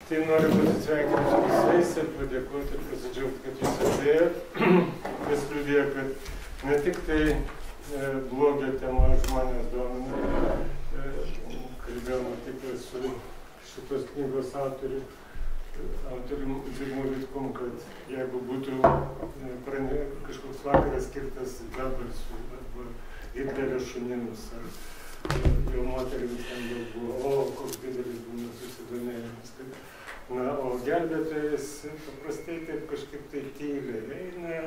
Tai noriu pasisveikinti su visais ir padėkoti ir pasidžiaugti, kad jūs atėjote. Kas liudija, kad ne tik tai blogio tema žmonės domina. Kalbėjome tik su šitos knygos autorium Zigmu Vitkum, kad jeigu būtų kažkoks vakaras skirtas Goebbelsui arba Hitlerio šunims ar jo moterims ten daug buvo, koks didelis būna susidomėjimas. Na, o gelbėtojas paprastai taip kažkaip tai tyliai eina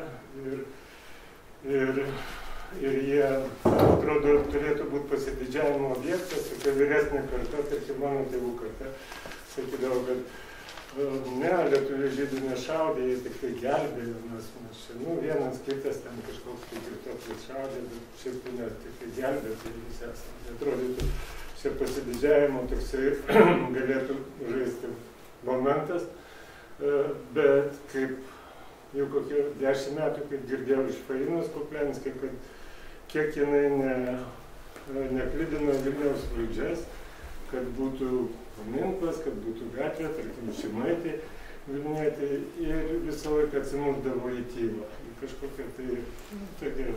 ir jie, atrodo, turėtų būti pasididžiavimo objektas, tokia vyresnė karta, tarkim mano tėvų karta, sakydavo, kad ne, lietuvių žydų nešaudė, jie tik tai gelbėjo, nes čia, vienas kitas ten kažkoks tai girtuoklis šaudė, bet šiaip ne, tik tai gelbėjo, tai jūs esame. Atrodytų, čia pasididžiavimo toksai galėtų žaisti momentas, bet kaip jau kokie 10 metų, kaip girdėjau iš Fainos Kuklianskio, kad kiek jinai neklydino Vilniaus valdžias, kad būtų paminklas, kad būtų gatvė, tarkim, Šimaitė, Vilnietė, ir visą laiką atsimuldavo į tylą, į kažkokią tai tokią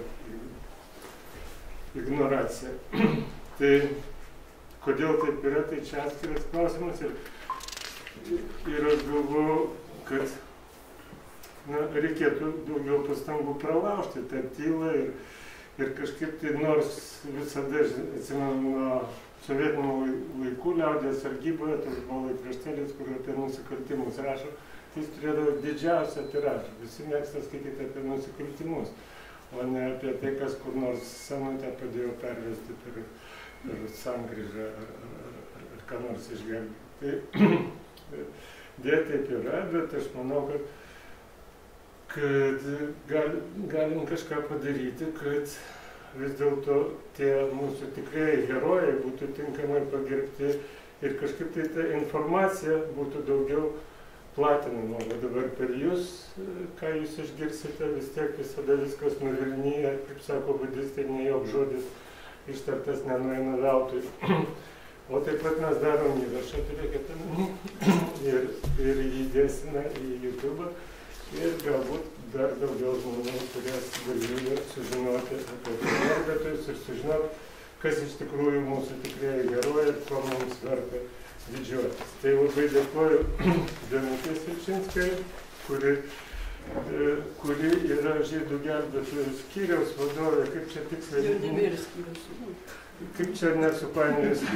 ignoraciją. Tai kodėl taip yra, tai čia atskiras klausimas ir aš galvoju, kad reikėtų daugiau pastangų pralaužti tą tylą ir kažkaip tai nors visada, atsimenu, nuo sovietinių laikų liaudies sargyboje, toks buvo laikraštėlis, kur apie nusikaltimus rašo, tai jis turėdavo didžiausią tiražą. Visi mėgsta skaityti apie nusikaltimus, o ne apie tai, kas kur nors senutę padėjo pervesti per sankryžą ar ką nors išgelbėti. Tai dėja taip yra, bet aš manau, kad galim kažką padaryti, kad vis dėlto tie mūsų tikrieji herojai būtų tinkamai pagerbti ir kažkaip tai ta informacija būtų daugiau platinama. O dabar per jūs, ką jūs išgirsite, vis tiek visada viskas nuvilnyja, kaip sako budistai, ne joks žodis ištartas nenueina veltui. O taip pat mes darom įrašą, turėkite, ir jį dėsime į YouTube. Ir galbūt dar daugiau žmonių turės galimybę sužinoti apie gelbėtojus ir sužinoti, kas iš tikrųjų mūsų tikrieji herojai ir ko mums verta didžiuotis. Tai labai dėkoju Danutei Silčinskai, kuri yra žydų gelbėtojų skyriaus vadovė, kaip čia tiksliai. Kaip čia nesupainiojus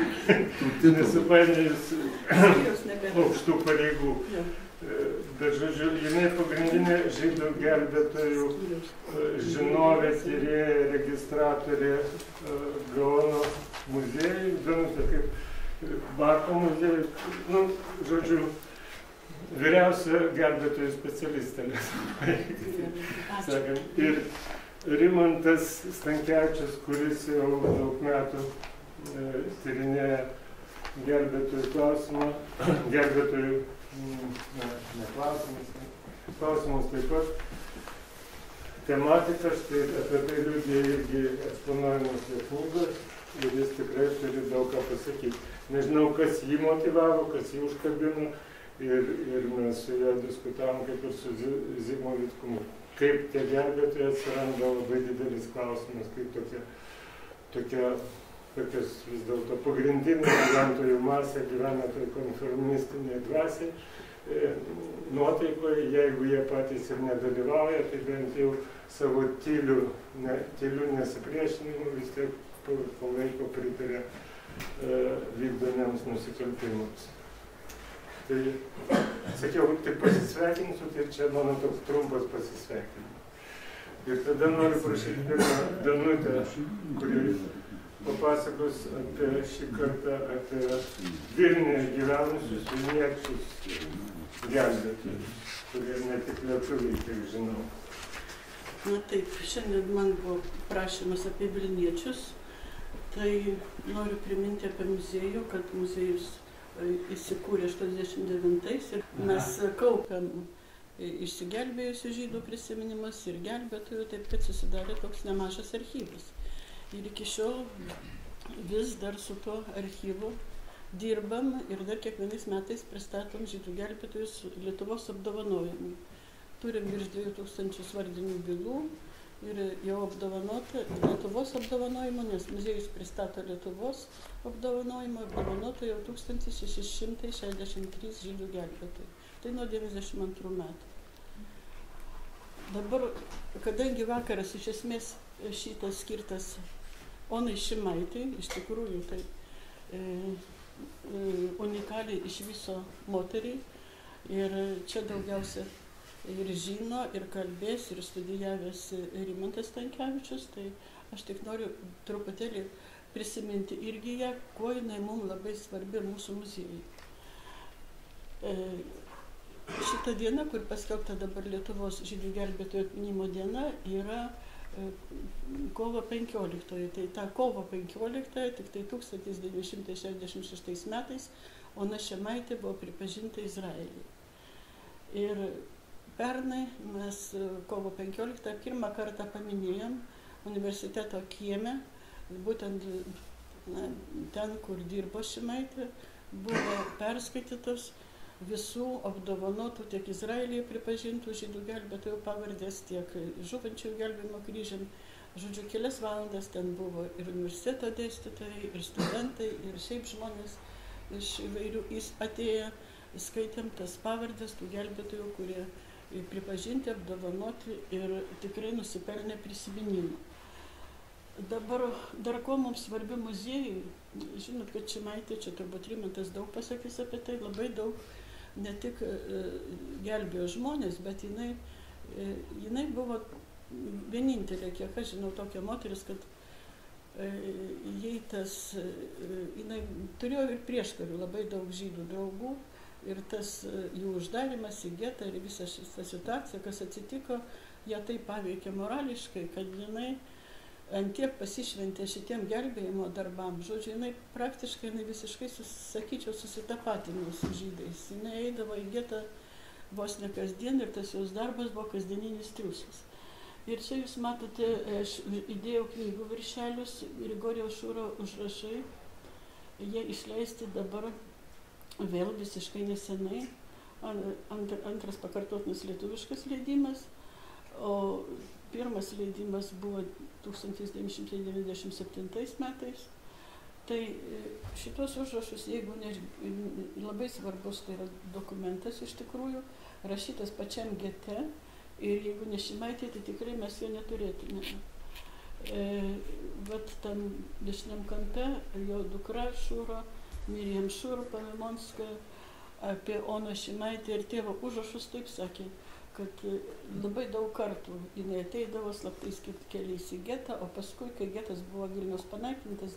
aukštų pareigų. Bet, žodžiu, jinai pagrindinė žydų gelbėtojų žinovė, tyrėja, registratorė Gaono muziejui, Danutė kaip Bako muziejui, žodžiu, vyriausia gelbėtojų specialistė. Ir Rimantas Stankevičius, kuris jau daug metų tyrinėja gelbėtojų klausimą, gelbėtojų klausimus taip pat. Tematika, štai apie tai liudija irgi eksponuojamos jo knygos ir jis tikrai turi daug ką pasakyti. Nežinau, kas jį motyvavo, kas jį užkabino ir mes su juo diskutavom kaip ir su Zigmu Vitkumu. Kaip tie gelbėtojai atsiranda labai didelis klausimas, kaip tokias vis dėlto pagrindinė gyventojų masė gyvena toj konformistinėje dvasiai nuotaikoje, jeigu jie patys ir nedalyvauja, tai bent jau savo tylių nesipriešinimų vis tiek palaiko pritarė vykdomiems nusikaltimams. Tai, sakiau, tik pasisveikinsiu, tai čia mano toks trumpas pasisveikinimas. Ir tada noriu prašyti pirmą Danutę, kuri papasakos apie šį kartą apie Vilniuje gyvenusius vilniečius gelbėtojus, kurie ne tik lietuviai, kiek žinau. Na taip, šiandien man buvo prašymas apie Vilniečius, tai noriu priminti apie muziejų, kad muziejus įsikūrė 89-ais ir mes kaupiam išsigelbėjusių žydų prisiminimus ir gelbėtojų, taip kad susidarė toks nemažas archyvas. Ir iki šiol vis dar su tuo archyvu dirbam ir dar kiekvienais metais pristatom žydų gelbėtojus Lietuvos apdovanojimui. Turim virš 2000 vardinių bylų ir jau apdovanota Lietuvos apdovanojimo, nes muziejus pristato Lietuvos apdovanojimo, apdovanota jau 1663 žydų gelbėtojai. Tai nuo 92 metų. Dabar, kadangi vakaras iš esmės šitas skirtas Onai Šimaitei, iš tikrųjų tai unikaliai iš viso moteriai, ir čia daugiausia ir žino, ir kalbės, ir studijavęs Rimantas Stankevičius, tai aš tik noriu truputėlį prisiminti irgi ją, kuo jinai mums labai svarbi mūsų muziejui. Šita diena, kur paskelbta dabar Lietuvos žydų gelbėtojų atminimo diena, yra kovo 15. Tai ta kovo 15, tik tai 1966 metais Ona Šimaitė buvo pripažinta Izraelyje. Ir pernai mes kovo 15 pirmą kartą paminėjom universiteto kieme, būtent ten, kur dirbo Šimaitė, buvo perskaitytos visų apdovanotų tiek Izraelyje pripažintų žydų gelbėtojų pavardės, tiek žuvančių gelbėjimo kryžiam. Žodžiu, kelias valandas ten buvo ir universiteto dėstytojai, ir studentai, ir šiaip žmonės iš įvairių atėję, skaitėm tas pavardės tų gelbėtojų, kurie pripažinti, apdovanoti ir tikrai nusipelnė prisiminimą. Dabar dar ko mums svarbi muziejai, žinot, kad Šimaitė, čia turbūt Rimantas daug pasakys apie tai, labai daug ne tik gelbėjo žmonės, bet jinai buvo vienintelė, kiek aš žinau, tokia moteris, kad jinai turėjo ir prieškarių labai daug žydų draugų, ir tas jų uždarimas į getą ir visa šita situacija, kas atsitiko, ją taip paveikė morališkai, kad jinai antiek pasišventė šitiem gelbėjimo darbam. Žodžiu, jinai praktiškai visiškai, sakyčiau, susitapatino su žydais. Jinai eidavo į getą vos ne kasdien ir tas jos darbas buvo kasdieninis triūsas. Ir čia jūs matote, aš įdėjau knygų viršelius, Grigorijaus Šuro užrašai. Jie išleisti dabar vėl visiškai nesenai. Antras pakartotinis lietuviškas leidimas, o pirmas leidimas buvo 1997 metais. Tai šitos užrašus, jeigu labai svarbus, tai yra dokumentas iš tikrųjų, rašytas pačiam gete, ir jeigu ne Šimaitė, tai tikrai mes jo neturėtume. Vat tam dešiniam kampe jo dukra Šuro, Miriam Šuro Pavimonska, apie Oną Šimaitę ir tėvo užrašus taip sakė, kad labai daug kartų jinai ateidavo slaptais keliais į getą, o paskui, kai getas buvo Vilniaus panaikintas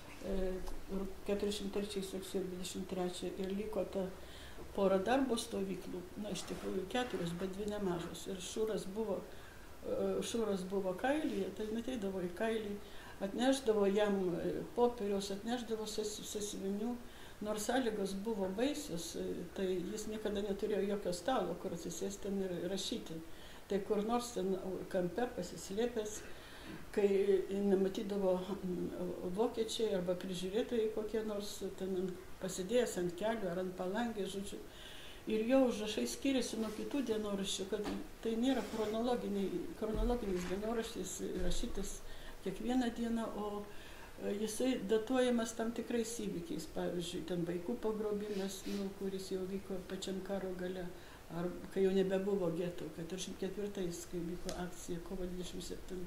43 rugsėjo 23 ir liko ta pora darbo stovyklų, iš tikrųjų 4, bet 2 nemažos. Ir Šuras buvo kailyje, tai ateidavo į kailį, atnešdavo jam popieriaus, atnešdavo sąsiuvinių. Nors sąlygos buvo baisios, tai jis niekada neturėjo jokio stalo, kur atsisėsti ten ir rašyti. Tai kur nors ten kampe pasislėpęs, kai nematydavo vokiečiai arba prižiūrėtojai kokie nors ten pasidėjęs ant kelių ar ant palangės, žodžiu. Ir jo užrašai skiriasi nuo kitų dienoraščių, kad tai nėra chronologinis dienoraštis rašytas kiekvieną dieną, o jisai datuojamas tam tikrais įvykiais, pavyzdžiui, ten vaikų pagrobimas, kuris jau vyko pačiam karo gale, ar kai jau nebebuvo getų, 44-ais, kai vyko akcija kovo 27.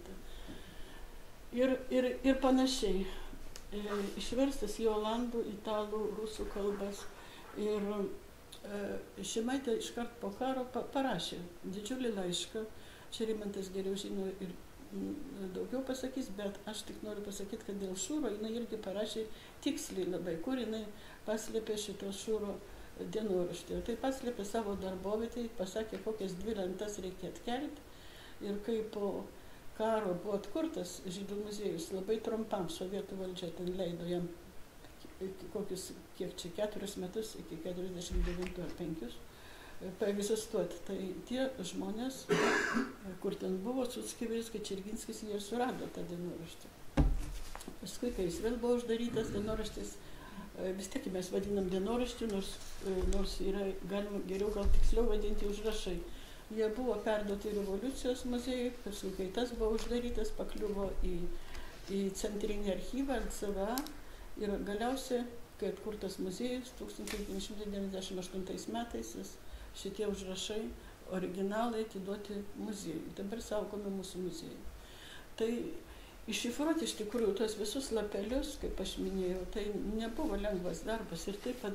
Ir panašiai. Išverstas į olandų, italų, rusų kalbas. Ir Šimaitė iškart po karo parašė didžiulį laišką, čia Rimantas geriau žino ir daugiau pasakys, bet aš tik noriu pasakyti, kad dėl Šuro jinai irgi parašė tiksliai labai, kur jinai paslėpė šito Šuro dienoraštį. Tai paslėpė savo darbovietėje, pasakė, kokias 2 lentas reikia atkelti. Ir kai po karo buvo atkurtas žydų muziejus, labai trumpam sovietų valdžia ten leido jam kokius, kiek čia, 4 metus, iki 49 ar 5, paegzistuoti. Tai tie žmonės, kur ten buvo, Suckeveris, Kačerginskis, jie ir surado tą dienoraštį. Paskui, kai jis vėl buvo uždarytas, dienoraštis vis tiek mes vadinam dienoraštį, nors yra, galima geriau gal tiksliau vadinti užrašai. Jie buvo perduoti revoliucijos muziejui, paskui kai tas buvo uždarytas, pakliuvo į centrinį archyvą, LCVA ir galiausiai, kai atkurtas muziejus 1998 metais, šitie užrašai originalai atiduoti muziejui. Dabar saugomi mūsų muziejui. Tai iššifruoti iš tikrųjų tos visus lapelius, kaip aš minėjau, tai nebuvo lengvas darbas ir tai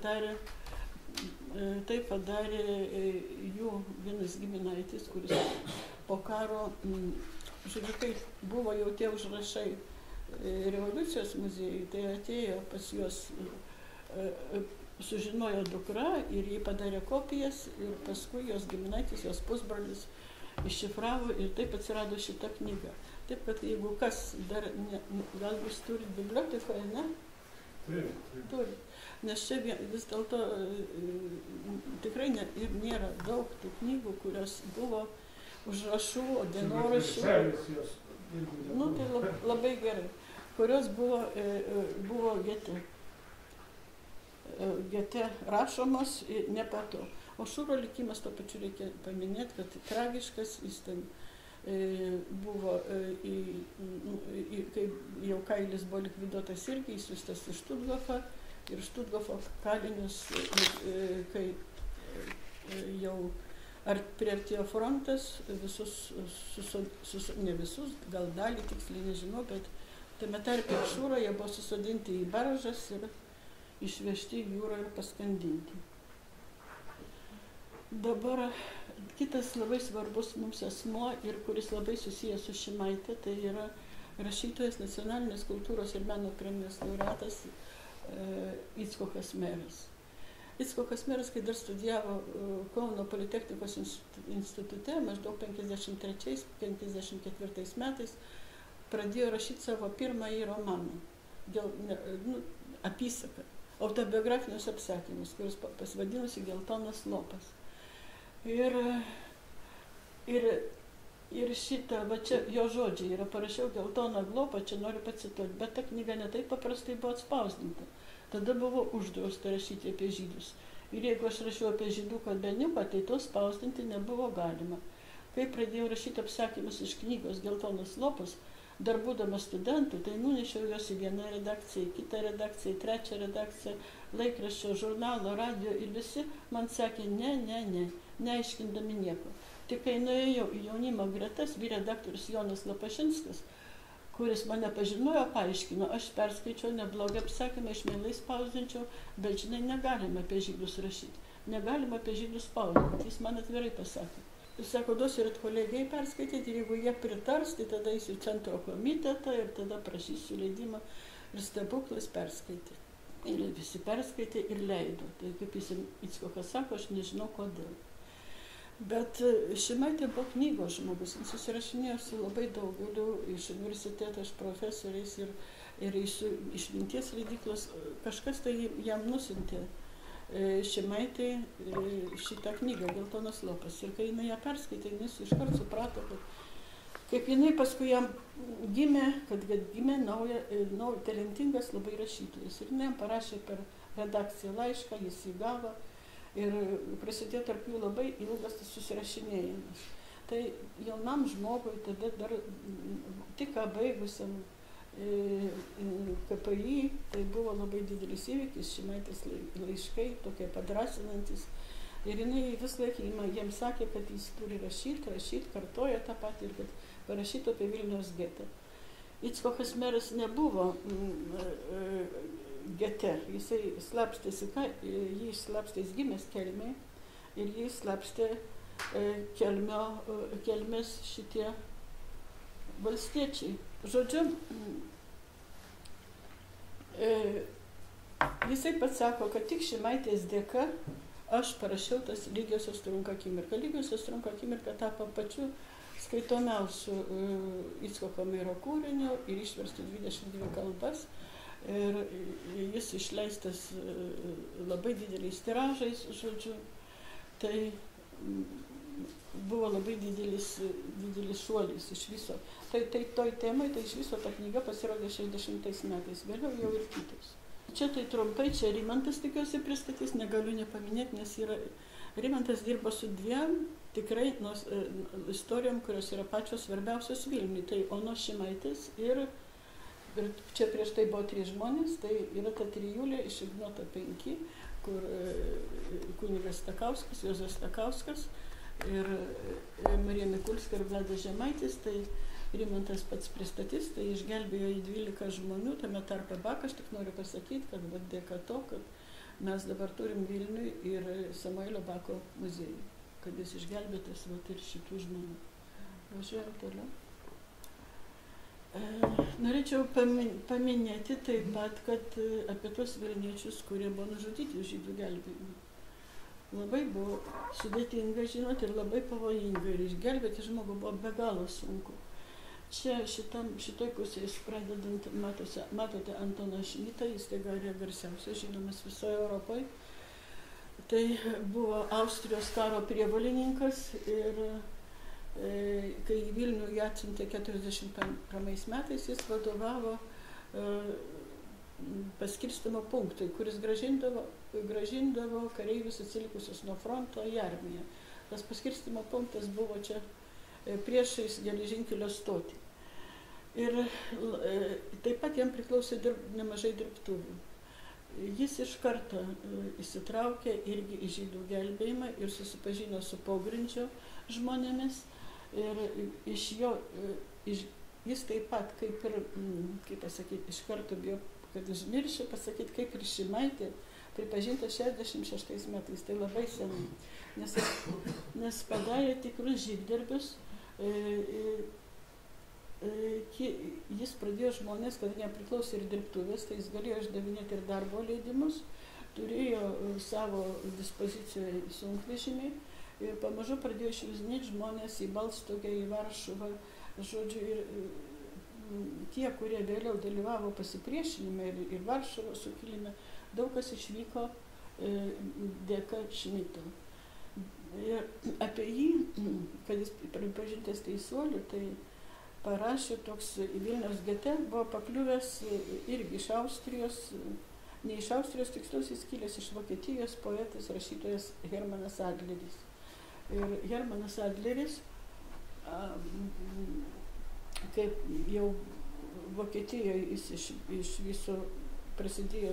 padarė jų vienas giminaitis, kuris po karo, žodžiu, kai buvo jau tie užrašai revoliucijos muziejui, tai atėjo pas juos, sužinojo dukra ir jį padarė kopijas ir paskui jos giminaitis, jos pusbrolis iššifravo ir taip atsirado šita knyga. Taip, kad jeigu kas dar, gal jūs turit bibliotekoje, ne? Turi. Nes čia vis dėlto tikrai ir nėra daug tų knygų, kurios buvo užrašų, dienoraščių. Nu, tai labai gerai. Kurios buvo gete rašomos nepato. O Šūro likimas to pačiu reikia paminėti, kad tragiškas, jis ten buvo, kai jau kailis buvo likviduotas irgi, įsiųstas į Štuthofą ir Štuthofo kalinius, kai jau priartėjo frontas, ne visus, gal dalį tiksliai nežinau, bet tame tarpe Šūro jie buvo susodinti į baržas ir išvežti į jūrą ir paskandinti. Dabar kitas labai svarbus mums asmuo ir kuris labai susijęs su Šimaite, tai yra rašytojas Nacionalinės kultūros ir meno premijos laureatas Icchokas Meras. Icchokas Meras, kai dar studijavo Kauno Politechnikos institute, maždaug 53-54 metais, pradėjo rašyti savo pirmąjį romaną, apysaką, autobiografinius apsakymus, kuris pasivadinusi Geltonas lopas. Ir šitą, va čia jo žodžiai yra, parašiau geltoną lopą, čia noriu pacituoti, bet ta knyga ne taip paprastai buvo atspausdinta. Tada buvo uždrausta rašyti apie žydus. Ir jeigu aš rašiau apie žydų kalbeniuką, tai to spausdinti nebuvo galima. Kai pradėjau rašyti apsakymus iš knygos Geltonas lopas, dar būdama studentų, tai nunešiau juos į vieną redakciją, į kitą redakciją, į trečią redakciją, laikraščio, žurnalo, radio ir visi man sakė ne, neaiškindami nieko. Tik kai nuėjau į jaunimo gretas, redaktorius Jonas Lapašinskas, kuris mane pažinojo, paaiškino, aš perskaičiau neblogą apsakymą, aš mielai spausdinčiau, bet žinai, negalima apie žydus rašyti, negalima apie žydus spausdinti, jis man atvirai pasakė. Jis sako, duosiu ir kolegijai perskaityti, ir jeigu jie pritars, tai tada eisiu į centro komitetą ir tada prašysiu leidimą ir stebuklas perskaityti. Ir visi perskaitė ir leido. Tai kaip jis Icchokas sako, aš nežinau kodėl. Bet Šimaitė buvo knygos žmogus, jis susirašinėjo su labai daugeliu iš universiteto, iš profesoriais ir iš minties leidyklos. Kažkas tai jam nusintė Šimaitei šitą knygą Geltonas lopas. Ir kai jinai ją perskaitė, jis iškart suprato, kad kaip jinai paskui jam gimė, kad gimė talentingas labai rašytojas. Ir jinai jam parašė per redakciją laišką, jis jį gavo ir prasidėjo tarp jų labai ilgas susirašinėjimas. Tai jaunam žmogui, tada dar tik baigusiam KPI, tai buvo labai didelis įvykis, Šimaitės laiškai, tokie padrasinantis. Ir jinai vis laik jam sakė, kad jis turi rašyti, kartoja tą patį ir kad parašytų apie Vilniaus getą. Icchokas Meras nebuvo gete, jisai slapstėsi, jį slapstės gimęs Kelmėje ir jį slapstė Kelmės šitie valstiečiai. Žodžiu, jisai pats sako, kad tik Šimaitės dėka aš parašiau tas Lygiosios trunka akimirka. Lygiosios trunka akimirka tapo pačiu skaitomiausiu Icchoko Mero kūriniu ir išverstų 22 kalbas. Ir jis išleistas labai dideliais tiražais, žodžiu. Tai buvo labai didelis šuolis iš viso. Tai toj temai, tai iš viso ta knyga pasirodė 60 metais, vėliau jau ir kitos. Čia tai trumpai, čia Rimantas tikiuosi pristatys, negaliu nepaminėti, nes Rimantas dirba su dviem tikrai istorijom, kurios yra pačios svarbiausios Vilniui. Tai Onos Šimaitės ir čia prieš tai buvo 3 žmonės, tai yra ta trijulė iš Ignoto 5, kur kunigas Stakauskas, Juozas Stakauskas ir Marija Mikulska ir Vladas Žemaitis. Tai Rimantas pats pristatys, tai išgelbėjo į 12 žmonių, tame tarpe Baką. Aš tik noriu pasakyti, kad dėka to, kad mes dabar turim Vilniui ir Samuelio Bako muziejų, kad jis išgelbėtas ir šitų žmonių. Važiuojam toliau. Norėčiau paminėti taip pat, kad apie tos vilniečius, kurie buvo nužudyti žydų gelbėjimą. Labai buvo sudėtinga, žinot, ir labai pavojinga, ir išgelbėti žmogų buvo be galo sunku. Čia šitoj pusėje, pradedant, matote Antoną Šmitą, jis tai gal yra garsiausias, žinomas visoje Europoje. Tai buvo Austrijos karo prievolininkas ir kai į Vilnių jį atsiuntė 41 metais, jis vadovavo paskirstymo punktui, kuris grąžindavo kareivius atsilikusius nuo fronto į armiją. Tas paskirstymo punktas buvo čia priešais geležinkelio stotį. Ir taip pat jam priklausė nemažai dirbtuvių. Jis iš karto įsitraukė irgi į žydų gelbėjimą ir susipažino su pogrindžio žmonėmis. Ir iš jo, jis taip pat, kaip ir, kaip pasakyti, iš karto bijo, kad užmiršiu pasakyti, kaip ir Šimaitė, pripažinta 66 metais, tai labai senai, nes padarė tikrus žygdarbius. Jis pradėjo žmonės, kad nepriklausė ir dirbtuvės, tai jis galėjo išdavinėti ir darbo leidimus, turėjo savo dispozicijoje sunkvežimį ir pamažu pradėjo išvizinėti žmonės į Balstogę, į Varšuvą. Žodžiu, ir tie, kurie vėliau dalyvavo pasipriešinime ir Varšuvos sukilime, daug kas išvyko dėka Šmito. Ir apie jį, kad jis pripažintas teisuoliu, tai parašė toks Vilniaus gete, buvo pakliuvęs irgi iš Austrijos, ne iš Austrijos, tiksliau jis kilęs iš Vokietijos, poetas, rašytojas Hermanas Adleris. Ir Hermanas Adleris, kaip jau Vokietijoje jis iš viso prasidėjo,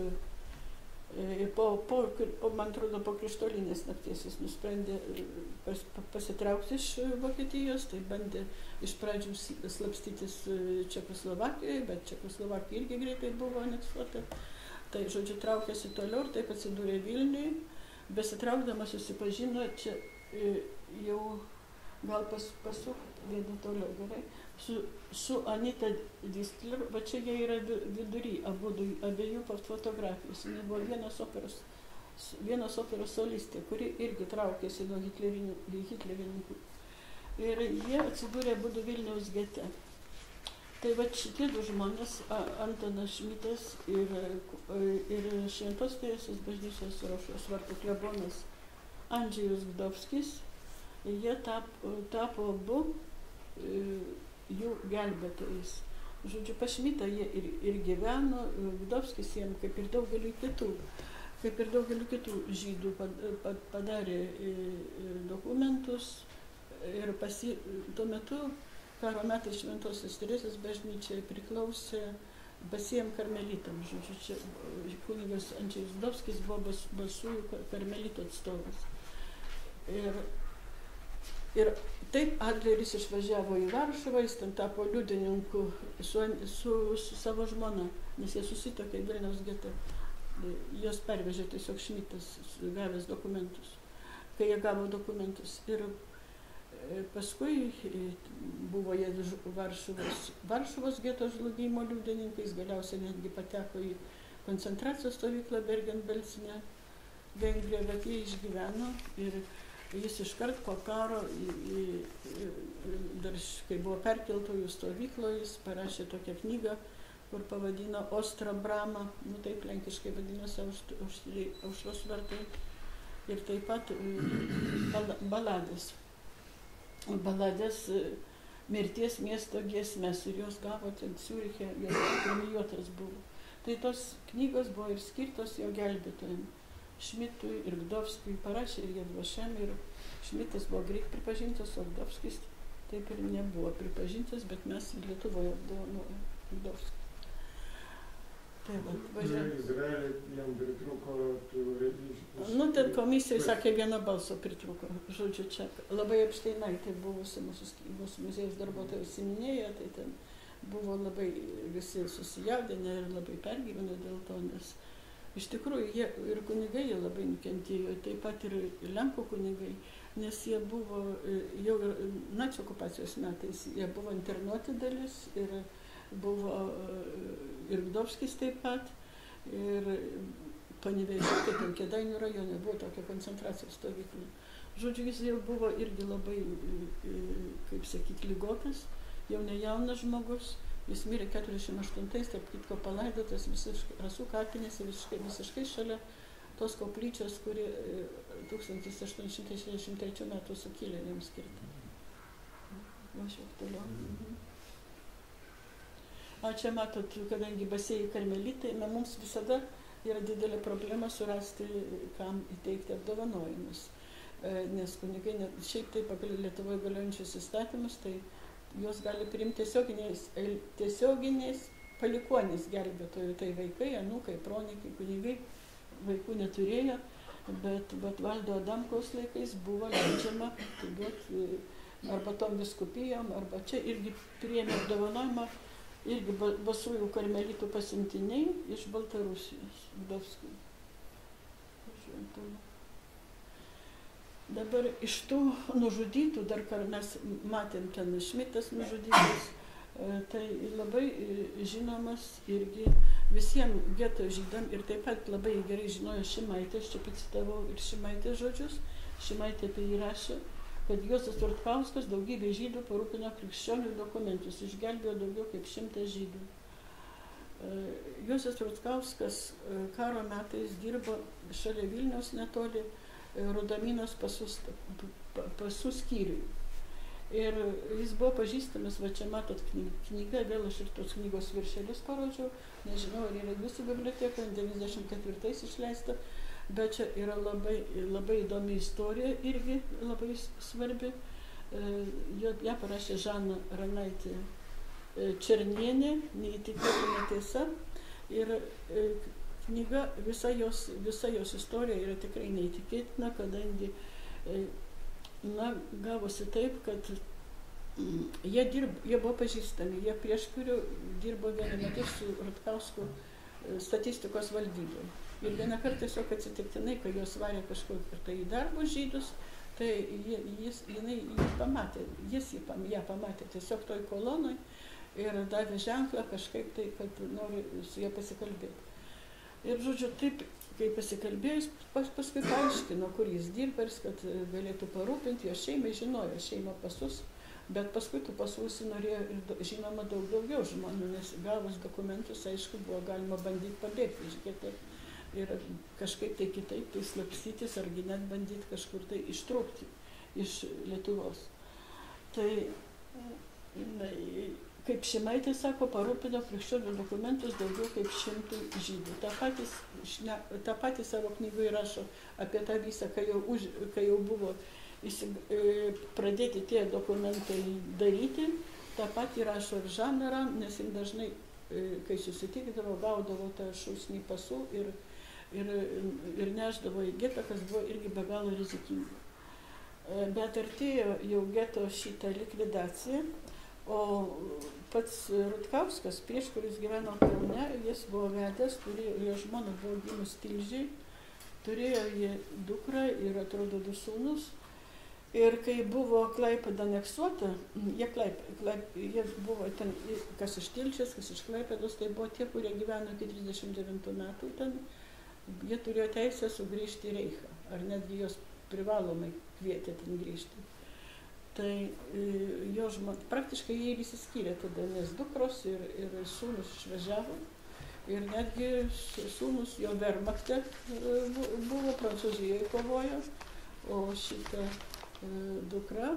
man atrodo, po Krištolinės nakties jis nusprendė pasitraukti iš Vokietijos, tai bandė iš pradžių slapstytis Čekoslovakijoje, bet Čekoslovakija irgi greitai buvo aneksuota. Tai, žodžiu, traukėsi toliau ir taip atsidūrė Vilniui. Besitraukdamas susipažino, čia jau gal pasuk vienu toliau, gerai, su Anita Distler, va čia jie yra vidury abiejų fotografijos. Jis buvo vienos operos solistė, kuri irgi traukėsi nuo hitlerininkų. Ir jie atsidūrė abudu Vilniaus gete. Tai va šitie du žmonės, Antonas Šmitas ir Šventos Teresės bažnyčios Aušros vartų klebonas Andžejus Gdovskis, jie tapo abu jų gelbėtojais. Žodžiu, pas Šmitą jie ir gyveno, Gdovskis jiem, kaip ir daugeliu kitų žydų, padarė dokumentus ir tuo metu karo metais Šventosios Teresės bažnyčiai priklausė basiem karmelitam. Žodžiu, čia kunigas Andžejus Gdovskis buvo basųjų karmelitų atstovas. Ir taip Adleris išvažiavo į Varšuvą, jis ten tapo liudininku su savo žmona, nes jie susitokė Vilniaus gete. Jos pervežė tiesiog Šmitas, gavęs dokumentus, kai jie gavo dokumentus. Ir paskui buvo jie Varšuvos geto žlugimo liudininkais, galiausiai netgi pateko į koncentracijos stovyklą Bergen-Belsenė, Vengrija, bet jie išgyveno ir jis iškart po karo, dar kai buvo perkeltojų stovykloje, jis parašė tokią knygą, kur pavadino Ostra Brama, taip lenkiškai vadinosi Aušros vartai, ir taip pat baladės. Baladės mirties miesto giesmes, ir jos gavo ten Ciuriche, jos premijuotas buvo. Tai tos knygos buvo ir skirtos jo gelbėtojams. Šmitui ir Gdovskui parašė ir Jedvašem, ir Šmitas buvo greit pripažintas, o Gdovskis taip ir nebuvo pripažintas, bet mes Lietuvoje apdovanojom Gdovskį. Tai va, važiavome. Izraelį jam pritrūko tų religijų. Nu, ten komisijai sakė, vieno balso pritrūko. Žodžiu, čia labai Epšteinaitė buvusi mūsų muziejus darbuotojai užsiminėjo, tai ten buvo labai visi susijaudinę ir labai pergyveno dėl to, nes iš tikrųjų jie ir kunigai jie labai nukentėjo, taip pat ir Lenkų kunigai, nes jie buvo jau nacių okupacijos metais, jie buvo internuoti dalis ir buvo ir Gdovskis taip pat, ir Panevėžy, kaip ir Kėdainių rajone, buvo tokia koncentracijos stovykla. Žodžiu, jis jau buvo irgi labai, kaip sakyti, ligotas, jau ne jaunas žmogus. Jis mirė 48-ais, tarp kitko palaidotas Rasų kapinėse visiškai šalia tos koplyčios, kuri 1863 metų sukilėliams skirta. Važiuok toliau. O čia matot, kadangi Basėjai karmelitai, mums visada yra didelė problema surasti, kam įteikti apdovanojimus. Nes kunigai, šiaip taip pagal Lietuvoje galiojančius įstatymus, tai juos gali priimti tiesioginiais palikuonys gelbėtojų, tai vaikai, anūkai, pronikai, kunigai, vaikų neturėjo, bet Valdo Adamkaus laikais buvo leidžiama duoti arba tom viskupijom, arba čia irgi priėmė apdovanojimą irgi Basųjų karmelitų pasiuntiniai iš Baltarusijos, Gdovskui. Dabar iš tų nužudytų, dar mes matėm ten Šmitas nužudytas, tai labai žinomas irgi visiems geto žydam ir taip pat labai gerai žinojo Šimaitė, aš čia pacitavau ir Šimaitės žodžius, Šimaitė apie jį rašė, kad Juozas Rutkauskas daugybė žydų parūpino krikščionių dokumentus, išgelbėjo daugiau kaip 100 žydų. Juozas Rutkauskas karo metais dirbo šalia Vilniaus netoli Rudaminos pasų skyriui. Ir jis buvo pažįstamas, va čia matot knygą, vėl aš ir tos knygos viršelius parodžiau, nežinau, ar yra jūsų biblioteka, 94-ais išleista, bet čia yra labai, labai įdomi istorija, irgi labai svarbi. Ją parašė Žana Ranaitė Černienė, neįtikėtina tiesa. Ir knyga, visa jos istorija yra tikrai neįtikėtina, kadangi gavosi taip, kad jie buvo pažįstami, jie prieškariu dirbo vieną metą su Rutkausku statistikos valdyboje. Ir vieną kartą tiesiog atsitiktinai, kai jos varė kažkur tai į darbus žydus, tai jinai jį pamatė, ją pamatė tiesiog toj kolonoj ir davė ženklą kažkaip tai, kad nori su ją pasikalbėti. Ir žodžiu, taip, kai pasikalbėjus, paskui paaiškino, kur jis dirba, kad galėtų parūpinti, jo šeimai žinojo šeimo pasus, bet paskui tų pasų norėjo ir žinoma daugiau žmonių, nes gavus dokumentus, aišku, buvo galima bandyti pabėgti iš geto ir kažkaip tai kitaip tai slapstytis, argi net bandyti kažkur tai ištrūkti iš Lietuvos. Tai, kaip Šimaitė sako, parūpino krikščionių dokumentus daugiau kaip 100 žydų. Ta patį savo knygoje rašo apie tą visą, kai jau buvo pradėti tie dokumentai daryti. Ta patį rašo ir Žanara, nes jis dažnai, kai susitikdavo, gaudavo tą šūsnį pasų ir neždavo į getą, kas buvo irgi be galo rizikinga. Bet artėjo jau geto šitą likvidaciją. O pats Rutkauskas, prieš kuris gyveno Kaune, jis buvo vedęs, jo žmona buvo gimus Tilžiai, turėjo jį dukrą ir atrodo 2 sūnus. Ir kai buvo Klaipėda aneksuota, jie buvo ten, kas iš Tilžės, kas iš Klaipėdos, tai buvo tie, kurie gyveno iki 39 metų ten, jie turėjo teisę sugrįžti į Reichą, ar netgi jos privalomai kvietė ten grįžti. Tai jo praktiškai jie ir išsiskyrė tada, nes dukros ir sūnus išvažiavo. Ir netgi sūnus jo Wehrmachte buvo, Prancūzijoje kovojo, o šitą dukra,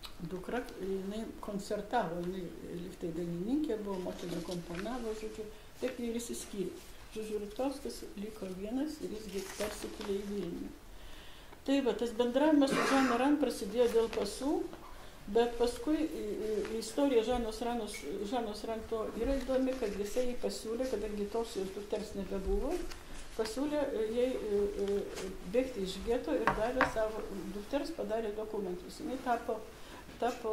jinai koncertavo, jinai liktai dainininkė buvo, moteris komponavo, žodžiu, Taip ir išsiskyrė. Žodžiu, Rutkauskas liko vienas ir jis persikėlė į Vilnių. Tai va, tas bendravimas su Žanu Ran prasidėjo dėl pasų, bet paskui istorija Žanos Ran to yra įdomi, kad jisai jai pasiūlė, kadangi tos jos dukters nebebuvo, pasiūlė jai bėgti iš geto ir davė savo dukters, padarė dokumentus. Jis tapo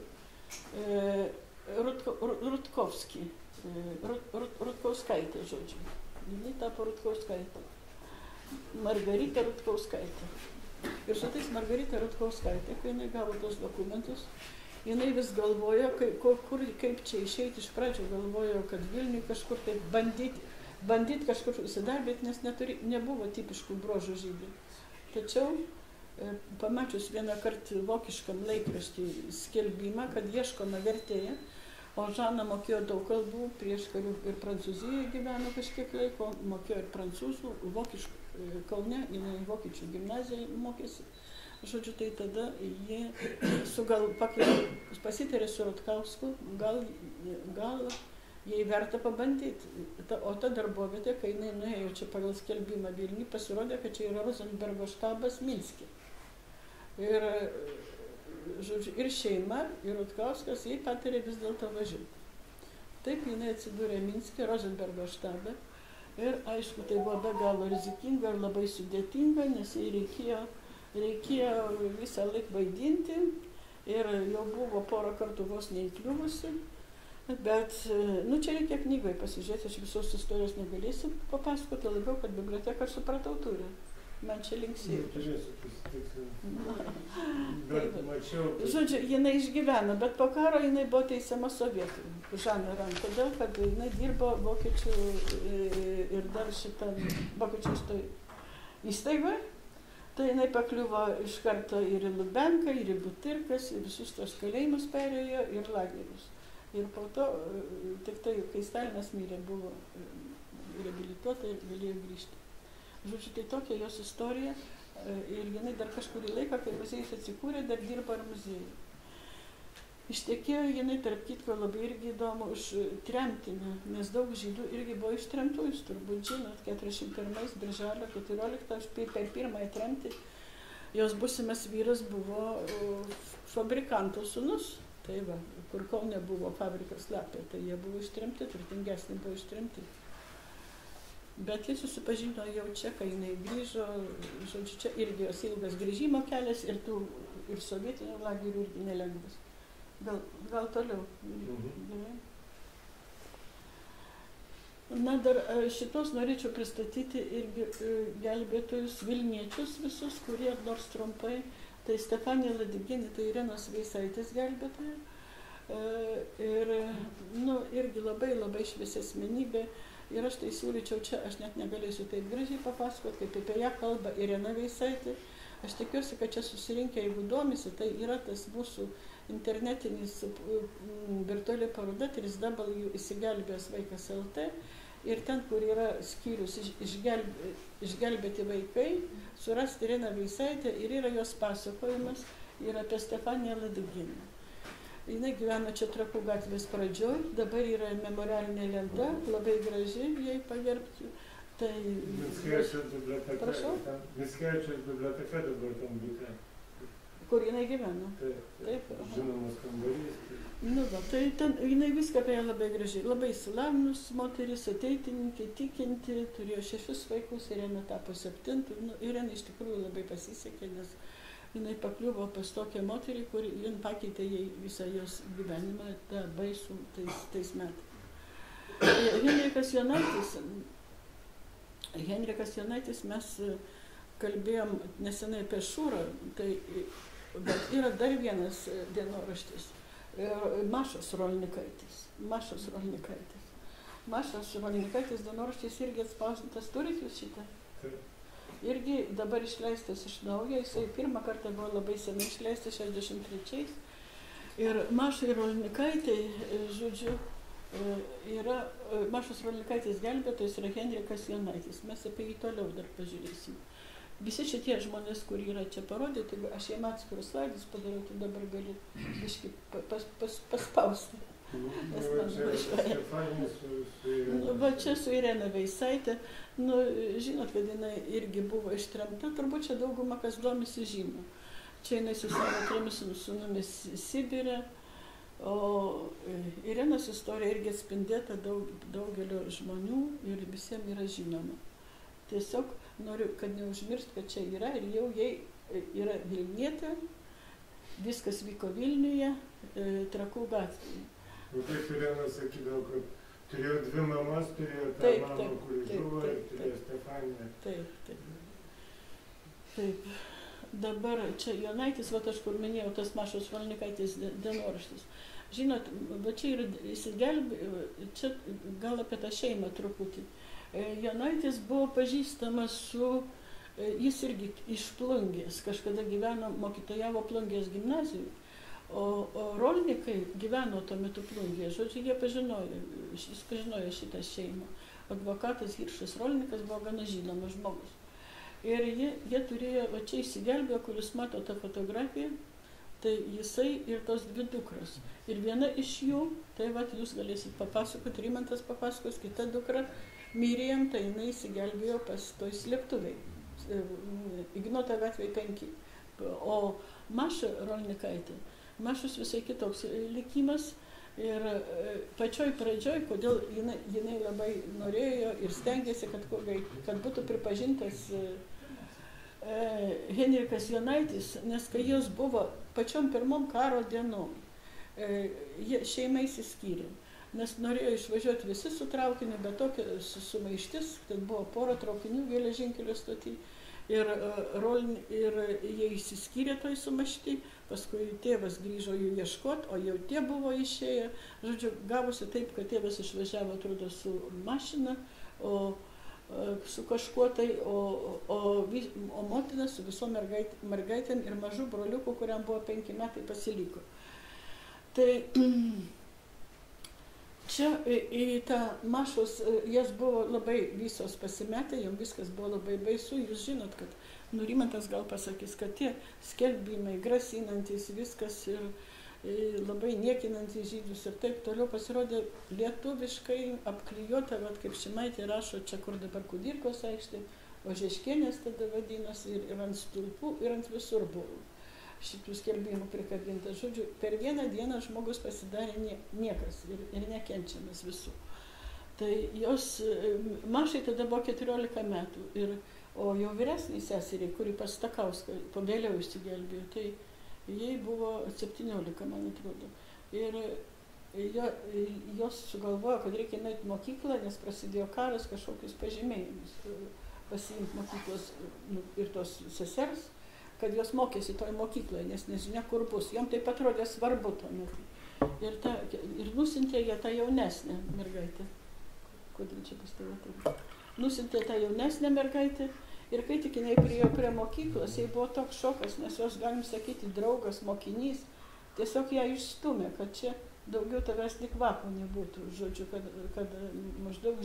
Rutkauskaitė, žodžiu. Jis tapo Rutkauskaitė. Margarita Rutkauskaitė. Ir šitais Margarita Rutkauskaitė, kai jinai gavo tos dokumentus, jinai vis galvojo, kaip čia išeiti. Iš pradžių galvojo, kad Vilniui kažkur taip bandyti kažkur įsidarbėti, nes nebuvo tipiškų bruožų žydų. Tačiau pamačius vieną kartą vokiškam laikraštį skelbimą, kad ieškoma vertėja, o Žana mokėjo daug kalbų, prieš karių ir Prancūzijoje gyveno kažkiek laiko, mokėjo ir prancūzų, vokiškų Kaune, jinai vokiečių gimnazijoje mokėsi. Žodžiu, tai tada jie pasitarė su Rutkausku, gal jai verta pabandyti. O ta darbovietė, kai jinai nuėjo čia pagal skelbimą Vilniui, pasirodė, kad čia yra Rosenbergo štabas Minske. Ir, žodžiu, ir šeima, ir Rutkauskas, jai patarė vis dėlto važiuoti. Taip jinai atsidūrė Minske, Rosenbergo štabe. Ir aišku, tai buvo be galo rizikinga ir labai sudėtinga, nes jai reikėjo visą laiką vaidinti ir jau buvo porą kartų vos neįkliuvusi. Bet, čia reikia knygoje pasižiūrėti, aš visos istorijos negalėsiu papasakoti, labiau, kad biblioteka supratau turi. Man čia linksėjo. Žodžiu, jinai išgyveno, bet po karo jinai buvo teisiama sovietų, Žana Ran, todėl, kad jinai dirbo vokiečių ir dar šitą vokiečių įstaigoje. Tai jinai pakliuvo iš karto ir į Lubenką, ir į Butirkas, ir visus tos kalėjimus perėjo, ir lagerius. Ir po to, tik tai, kai Stalinas mirė, buvo reabilituota ir galėjo grįžti. Žodžiu, tai tokia jos istorija ir jinai dar kažkurį laiką, kai muziejus atsikūrė, dar dirbo ir muziejui. Ištekėjo jinai, tarp kitko, labai irgi įdomu už tremtinę, nes daug žydų irgi buvo ištremtų, jūs turbūt žinot, 41 birželio 14, per pirmąją tremtį jos būsimas vyras buvo fabrikanto sūnus, tai va, kur Kaune buvo fabrikas Lapė, tai jie buvo ištremti, turtingesni buvo ištremti. Bet jie susipažino jau čia, kai jinai grįžo, žodžiu, čia irgi jos ilgas grįžimo kelias ir sovietinių lagerių irgi nelengvas. Gal toliau. Na, dar šitos norėčiau pristatyti irgi gelbėtojus Vilniečius visus, kurie nors trumpai, tai Stefanija Ladigienė, tai Irenos Veisaitės gelbėtoja. Ir, irgi labai šviesi asmenybė. Ir aš tai siūlyčiau čia, aš net negalėsiu taip gražiai papasakoti, kaip apie ją kalba Irena Veisaitė. Aš tikiuosi, kad čia susirinkę, jeigu domisi, tai yra tas mūsų internetinis virtuali paroda 3W įsigelbėjęs vaikas LT. Ir ten, kur yra skyrius išgelbėti vaikai, surasti Ireną Veisaitę ir yra jos pasakojimas ir apie Stefaniją Ladigienę. Jinai gyveno čia Trakų gatvės pradžioj, dabar yra memorialinė lenta, labai graži, jai pagerbti. Tai... Mickevičiaus biblioteka. Prašau? Mickevičiaus biblioteka dabar tam bute. Kur jinai gyveno? Taip. Žinomas kambarys. Tai ten jinai viską apie ją labai gražiai. Labai išsilavinus moteris, ateitininkė, tikinti, turėjo 6 vaikus, Irena tapo 7. Irena iš tikrųjų labai pasisekė, nes jinai pakliuvo pas tokią moterį, kur jin pakeitė jai visą jos gyvenimą, tą baisų tais metais. Henrikas Jonaitis, mes kalbėjom nesenai apie Šūrą, bet yra dar vienas dienoraštis, Mašos Rolnikaitis. Mašos Rolnikaitis dienoraštis irgi atspausdintas, turit jūs šitą? Irgi dabar išleistas iš naujo, jisai pirmą kartą buvo labai senai išleistas 63. Ir Mašai Rolnikaitei, žodžiu, yra Mašos Rolnikaitės gelbėtojas yra Henrikas Jonaitis. Mes apie jį toliau dar pažiūrėsim. Visi šitie žmonės, kur yra čia parodyti, aš jiem atskirus slaidus padariau, tai dabar galiu biškį paspausti. Nes man važiuoja. Va čia su Irena Veisaitė, žinot, kad jinai irgi buvo ištremta, turbūt čia dauguma kas domisi žino. Čia jinai su savo 3 sūnumis Sibire, o Irenos istorija irgi atspindėta daugelio žmonių ir visiems yra žinoma. Tiesiog noriu, kad neužmiršt, kad čia yra ir jau jai yra Vilnietė, viskas vyko Vilniuje, Trakų gatvėje. O taip Irena sakydavo, kad turėjo 2 mamas, turėjo tą mamą, kuri žuvo, ir turėjo Stefaniją. Taip. Dabar čia Jonaitis, va aš kur minėjau, tas Mašos Valnikaitės dienoraštis. Žinot, va čia yra įsigelbėjo, čia gal apie tą šeimą truputį. Jonaitis buvo pažįstamas su, jis irgi iš Plungės, kažkada gyveno, mokytojavo Plungės gimnazijoje. O Rolnikai gyveno tuo metu Plungėje, žodžiu, jis pažinojo šitą šeimą. Advokatas Hiršas Rolnikas buvo gana žinomas žmogus. Ir jie turėjo, va čia įsigelbėjo, kuris mato tą fotografiją, tai jisai ir tos 2 dukros. Ir viena iš jų, tai va jūs galėsit papasakoti, Rimantas papasakos, kita dukra, Miriam, tai jinai įsigelbėjo pas toj slėptuvėj, Ignota gatvėje 5. O Maša Rolnikaitė, Mašos visai kitoks likimas ir pačioj pradžioj, kodėl jinai labai norėjo ir stengėsi, kad būtų pripažintas Henrikas Jonaitis, nes kai jos buvo pačiom pirmom karo dienom, šeima išsiskyrė, nes norėjo išvažiuoti visi su traukiniu, bet tokia sumaištis, ten buvo pora traukinių geležinkelio stoty. Ir jie išsiskyrė toj sumaišty, paskui tėvas grįžo jų ieškot, o jau tie buvo išėję. Žodžiu, gavosi taip, kad tėvas išvažiavo, atrodo, su mašina, su kažkuo tai, o motina su visom mergaitėm ir mažu broliuku, kuriam buvo 5 metai, pasiliko. Tai čia į tą Mašos, jas buvo labai visos pasimetę, jom viskas buvo labai baisu. Jūs žinot, kad Rimantas gal pasakys, kad tie skelbimai, grasinantis viskas ir labai niekinantis žydus ir taip toliau pasirodė lietuviškai apklijuota, kaip Šimaitė rašo, čia kur dabar Kudirkos aikštė, Ožeškienės tada vadinosi, ir ant stulpų, ir ant visur buvo šitų skelbimų prikabinta. Žodžiu, per vieną dieną žmogus pasidarė niekas ir nekenčiamas visų. Tai Mašai tada buvo 14 metų, o jau vyresnį seserį, kuri pas Stakauską po vėliau išsigelbėjo, tai jai buvo 17, man atrodo. Ir jos sugalvojo, kad reikia nueiti mokyklą, nes prasidėjo karas, kažkokius pažymėjimus pasiimti mokyklos ir tos sesers, kad jos mokėsi toj mokykloje, nes nežinia kur bus. Jom taip atrodė svarbu tuo metu. Ir nusintė ją tą jaunesnę mergaitę. Kodėl čia pas tave taip? Nusintė tą jaunesnę mergaitę ir kai tik jinai priėjo prie mokyklos, jai buvo toks šokas, nes jos, galim sakyti, draugas, mokinys, tiesiog ją išstumė, kad čia daugiau tavęs tik kvapo nebūtų. Žodžiu, kad maždaug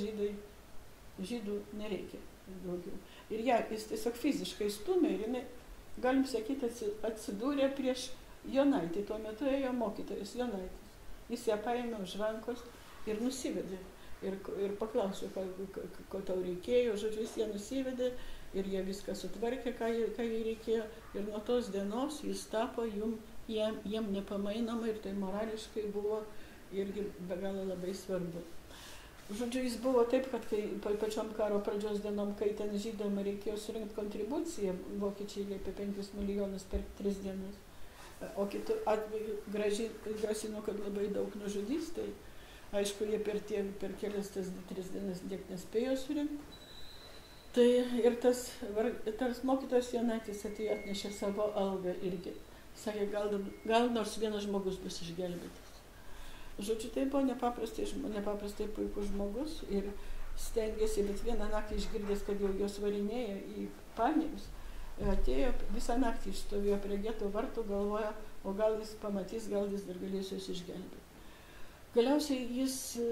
žydų nereikia daugiau. Ir jis tiesiog fiziškai stumė ir jinai, galim sakyti, atsidūrė prieš Jonaitį. Tuo metu ėjo mokytojas Jonaitis. Jis ją paėmė už rankos ir nusivedė. Ir paklausė, ko tau reikėjo. Žodžiu, jis ją nusivedė ir jie viską sutvarkė, ką jai reikėjo. Ir nuo tos dienos jis tapo jiem nepamainomai ir tai morališkai buvo irgi be galo labai svarbu. Žodžiu, jis buvo taip, kad kai pačiom karo pradžios dienom, kai ten žydam reikėjo surinkti kontribuciją, vokiečiai liepė 5 milijonus per 3 dienas, o kitu atveju grasino, kad labai daug nužudys, tai aišku, jie per kelias tas 3 dienas tiek nespėjo surinkti. Tai ir tas mokytojas Jonaitis atėjo, atnešė savo algą irgi. Sakė, gal nors vienas žmogus bus išgelbėtas. Žodžiu, tai buvo nepaprastai puikus žmogus ir stengiasi, bet vieną naktį išgirdęs, kad jau jos varinėja į Panerius, atėjo, visą naktį išstovėjo prie geto vartų, galvoja, o gal jis pamatys, gal jis dar galės jos išgelbėti. Galiausiai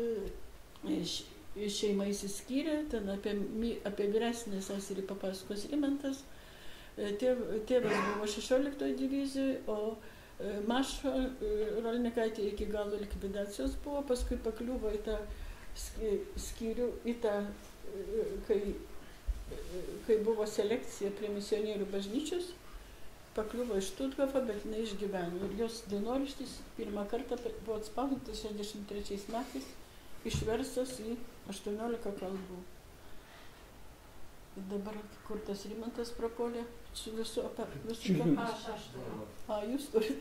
šeima išsiskyrė, ten apie vyresnę seserį papasakos Rimantas. Tėvas buvo 16 divizijoje, o Maša Rolnikaitė iki galo likvidacijos buvo, paskui pakliuvo į tą skyrių, į tą, kai buvo selekcija prie misionierių bažnyčios, pakliuvo iš Štuthofo, bet jinai išgyveno. Ir jos dienoraštis pirmą kartą buvo atspausdintas 63 metais, išverstas į 18 kalbų. Ir dabar, kur tas Rimantas prapuolė, su visu jūs turite.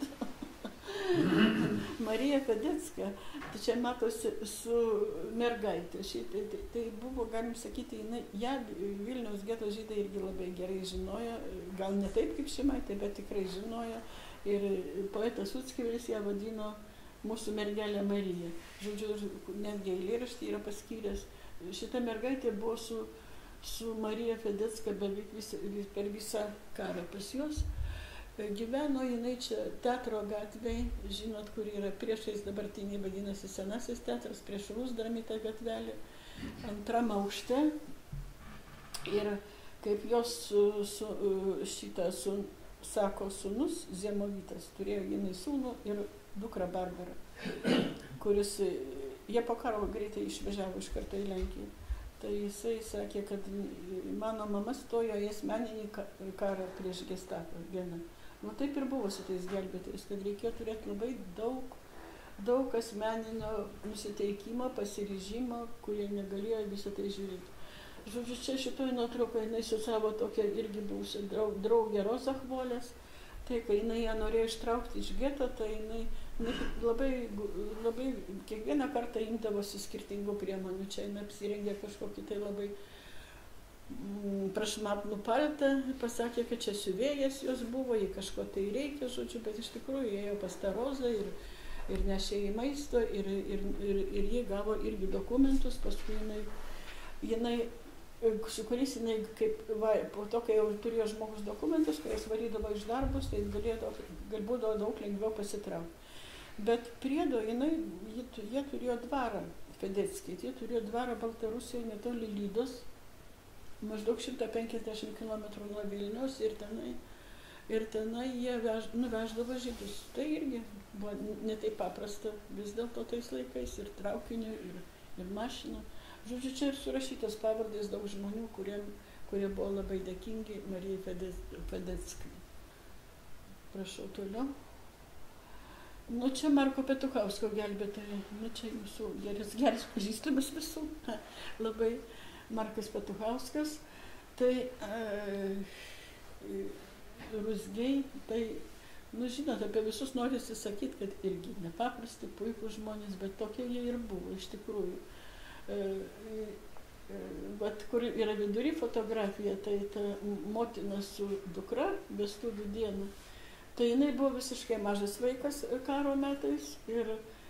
Marija Fedecka, tai čia matosi su mergaitė. Tai buvo, galim sakyti, ją Vilniaus geto žydai irgi labai gerai žinojo, gal ne taip kaip Šimaitė, bet tikrai žinojo. Ir poetas Suckeveris ją vadino mūsų mergelė Marija. Žodžiu, netgi eilėraštį yra paskyręs. Šita mergaitė buvo su Marija Fedecka beveik per visą karą pas juos. Gyveno jinai čia Teatro gatvėj, žinot, kur yra priešais dabartiniai vadinasi Senasis teatras, prieš Rusdramytą gatvelį, antram aukšte. Ir kaip jos sako sūnus Ziemovytas, turėjo jinai sūnų ir dukrą Barbarą, kuris, jie po karo greitai išvažiavo iš karto į Lenkiją. Tai jisai sakė, kad mano mama stojo į asmeninį karą prieš Gestapą vieną. Nu taip ir buvo su tais gelbėtojais, kad reikėjo turėti labai daug asmeninio nusiteikimo, pasiryžimo, kurie negalėjo visą tai žiūrėti. Žodžiu, čia šitoje nuotraukoje jinai su savo tokia irgi buvusi draugė Roza Chvolės. Tai, kai jinai ją norėjo ištraukti iš geto, tai jinai labai kiekvieną kartą imdavosi skirtingų priemonių. Čia jinai apsirengė kažkokį tai labai prašmatnų paltą, pasakė, kad čia siuvėjas jos buvo, jai kažko tai reikia, žodžiu, bet iš tikrųjų ėjo pas tą Rozą ir nešė į maisto ir jie gavo irgi dokumentus, paskui jinai su kuriais jinai, po to, kai jau turėjo žmogus dokumentus, kai jis varydavo iš darbus, tai būdavo daug lengviau pasitraukti. Bet priedo jie turėjo dvarą Fedeckiai, jie turėjo dvarą Baltarusijoje netoli Lydos, maždaug 150 km nuo Vilniaus ir tenai jie nuveždavo žydus. Tai irgi buvo ne taip paprasta vis dėlto tais laikais, ir traukiniu, ir mašinu. Žodžiu, čia ir surašytas pavardės daug žmonių, kurie buvo labai dėkingi Marijai Fedeckai. Prašau toliau. Nu, čia Marko Petuchausko gelbėtojai. Nu, čia jūsų geras pažįstamas visų. Labai Markas Petuchauskas. Tai Ruzgiai, tai, nu, žinot, apie visus norisi sakyti, kad irgi nepaprasti, puikūs žmonės, bet tokie jie ir buvo, iš tikrųjų. Vat kur yra vidury fotografija, tai ta motina su dukra vestuvių dieną. Tai jinai buvo visiškai mažas vaikas karo metais ir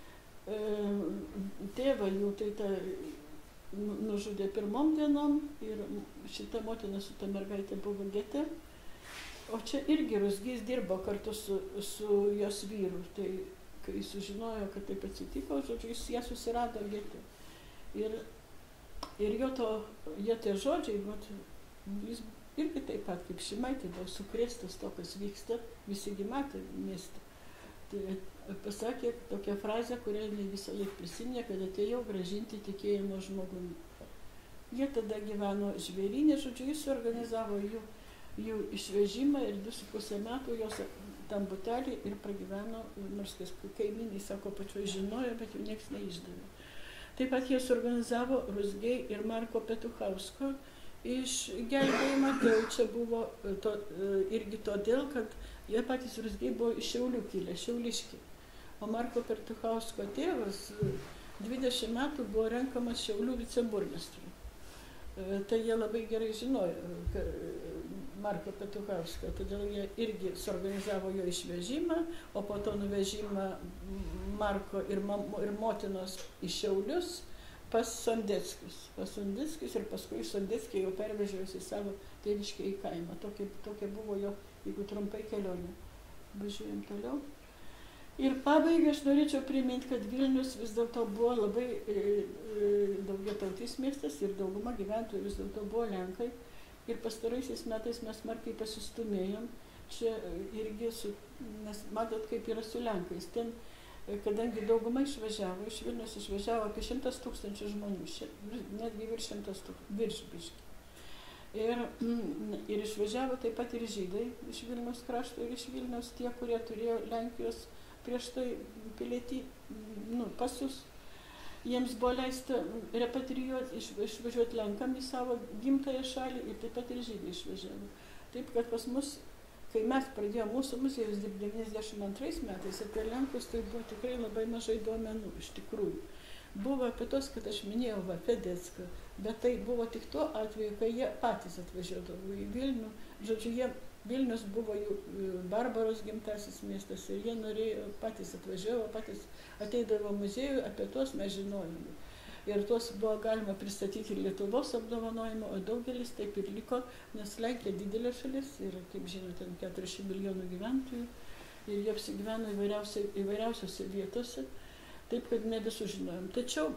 tėvą jų tai nužudė pirmom dienom ir šita motina su ta mergaitė buvo gete. O čia irgi Ruzgys dirbo kartu su jos vyru. Tai kai sužinojo, kad taip atsitiko, žodžiu, jis ją susirado gete. Ir jo tie žodžiai, jis irgi taip pat kaip Šimaitė buvo sukrėstas to, kas vyksta, visi gi matė mieste. Tai pasakė tokią frazę, kurią visą laiką prisiminė, kad atėjau grąžinti tikėjimo žmogumi. Jie tada gyveno Žvėryne, žodžiu, jis suorganizavo jų išvežimą ir 2,5 metų jos tam butelį ir pragyveno, nors kaimynai, sako, pačioj žinojo, bet jų nieks neišdavė. Taip pat jie suorganizavo Ruzgiai ir Marko Petuchausko išgelbėjimą, tai čia buvo irgi todėl, kad jie patys Ruzgiai buvo iš Šiaulių kilę, šiauliški. O Marko Petuchausko tėvas 20 metų buvo renkamas Šiaulių viceburmistru. Tai jie labai gerai žinojo Marko Petuchauską, todėl jie irgi suorganizavo jo išvežimą, o po to nuvežimą Marko ir motinos į Šiaulius pas Sondeckis ir paskui Sondeckį jau pervežė į savo tėviškę į kaimą. Tokia buvo jo, jeigu trumpai, kelionė. Važiuojam toliau. Ir pabaigai aš norėčiau priminti, kad Vilnius vis dėlto buvo labai daugiatautis miestas ir dauguma gyventojų vis dėlto buvo lenkai. Ir pastaraisiais metais mes smarkiai pasistumėjom, čia irgi nes matot, kaip yra su Lenkais. Ten, kadangi dauguma išvažiavo, iš Vilnius išvažiavo apie 100 000 žmonių, netgi virš 100 000, virš biškį. Ir išvažiavo taip pat ir žydai iš Vilniaus krašto ir iš Vilniaus, tie, kurie turėjo Lenkijos prieš tai pasus. Jiems buvo leista repatrijuoti, išvažiuoti Lenkam į savo gimtąją šalį ir taip pat ir žydai išvažiavo. Taip, kad pas mus, kai mes pradėjome mūsų muziejus 92 metais, apie Lenkus tai buvo tikrai labai mažai duomenų, iš tikrųjų. Buvo apie tos, kad aš minėjau, Fedecką, bet tai buvo tik tuo atveju, kai jie patys atvažiuodavo į Vilnių. Žodžiu, Vilnius buvo jų Barbaros gimtasis miestas ir jie norėjo, patys atvažiavo, patys ateidavo muziejų, apie tuos mes žinojome. Ir tuos buvo galima pristatyti ir Lietuvos apdovanojimo, o daugelis taip ir liko, nes Lenkija didelė šalis ir, kaip žinote, 400 milijonų gyventojų ir jie apsigyveno įvairiausiose vietose, taip kad ne visus žinojom. Tačiau,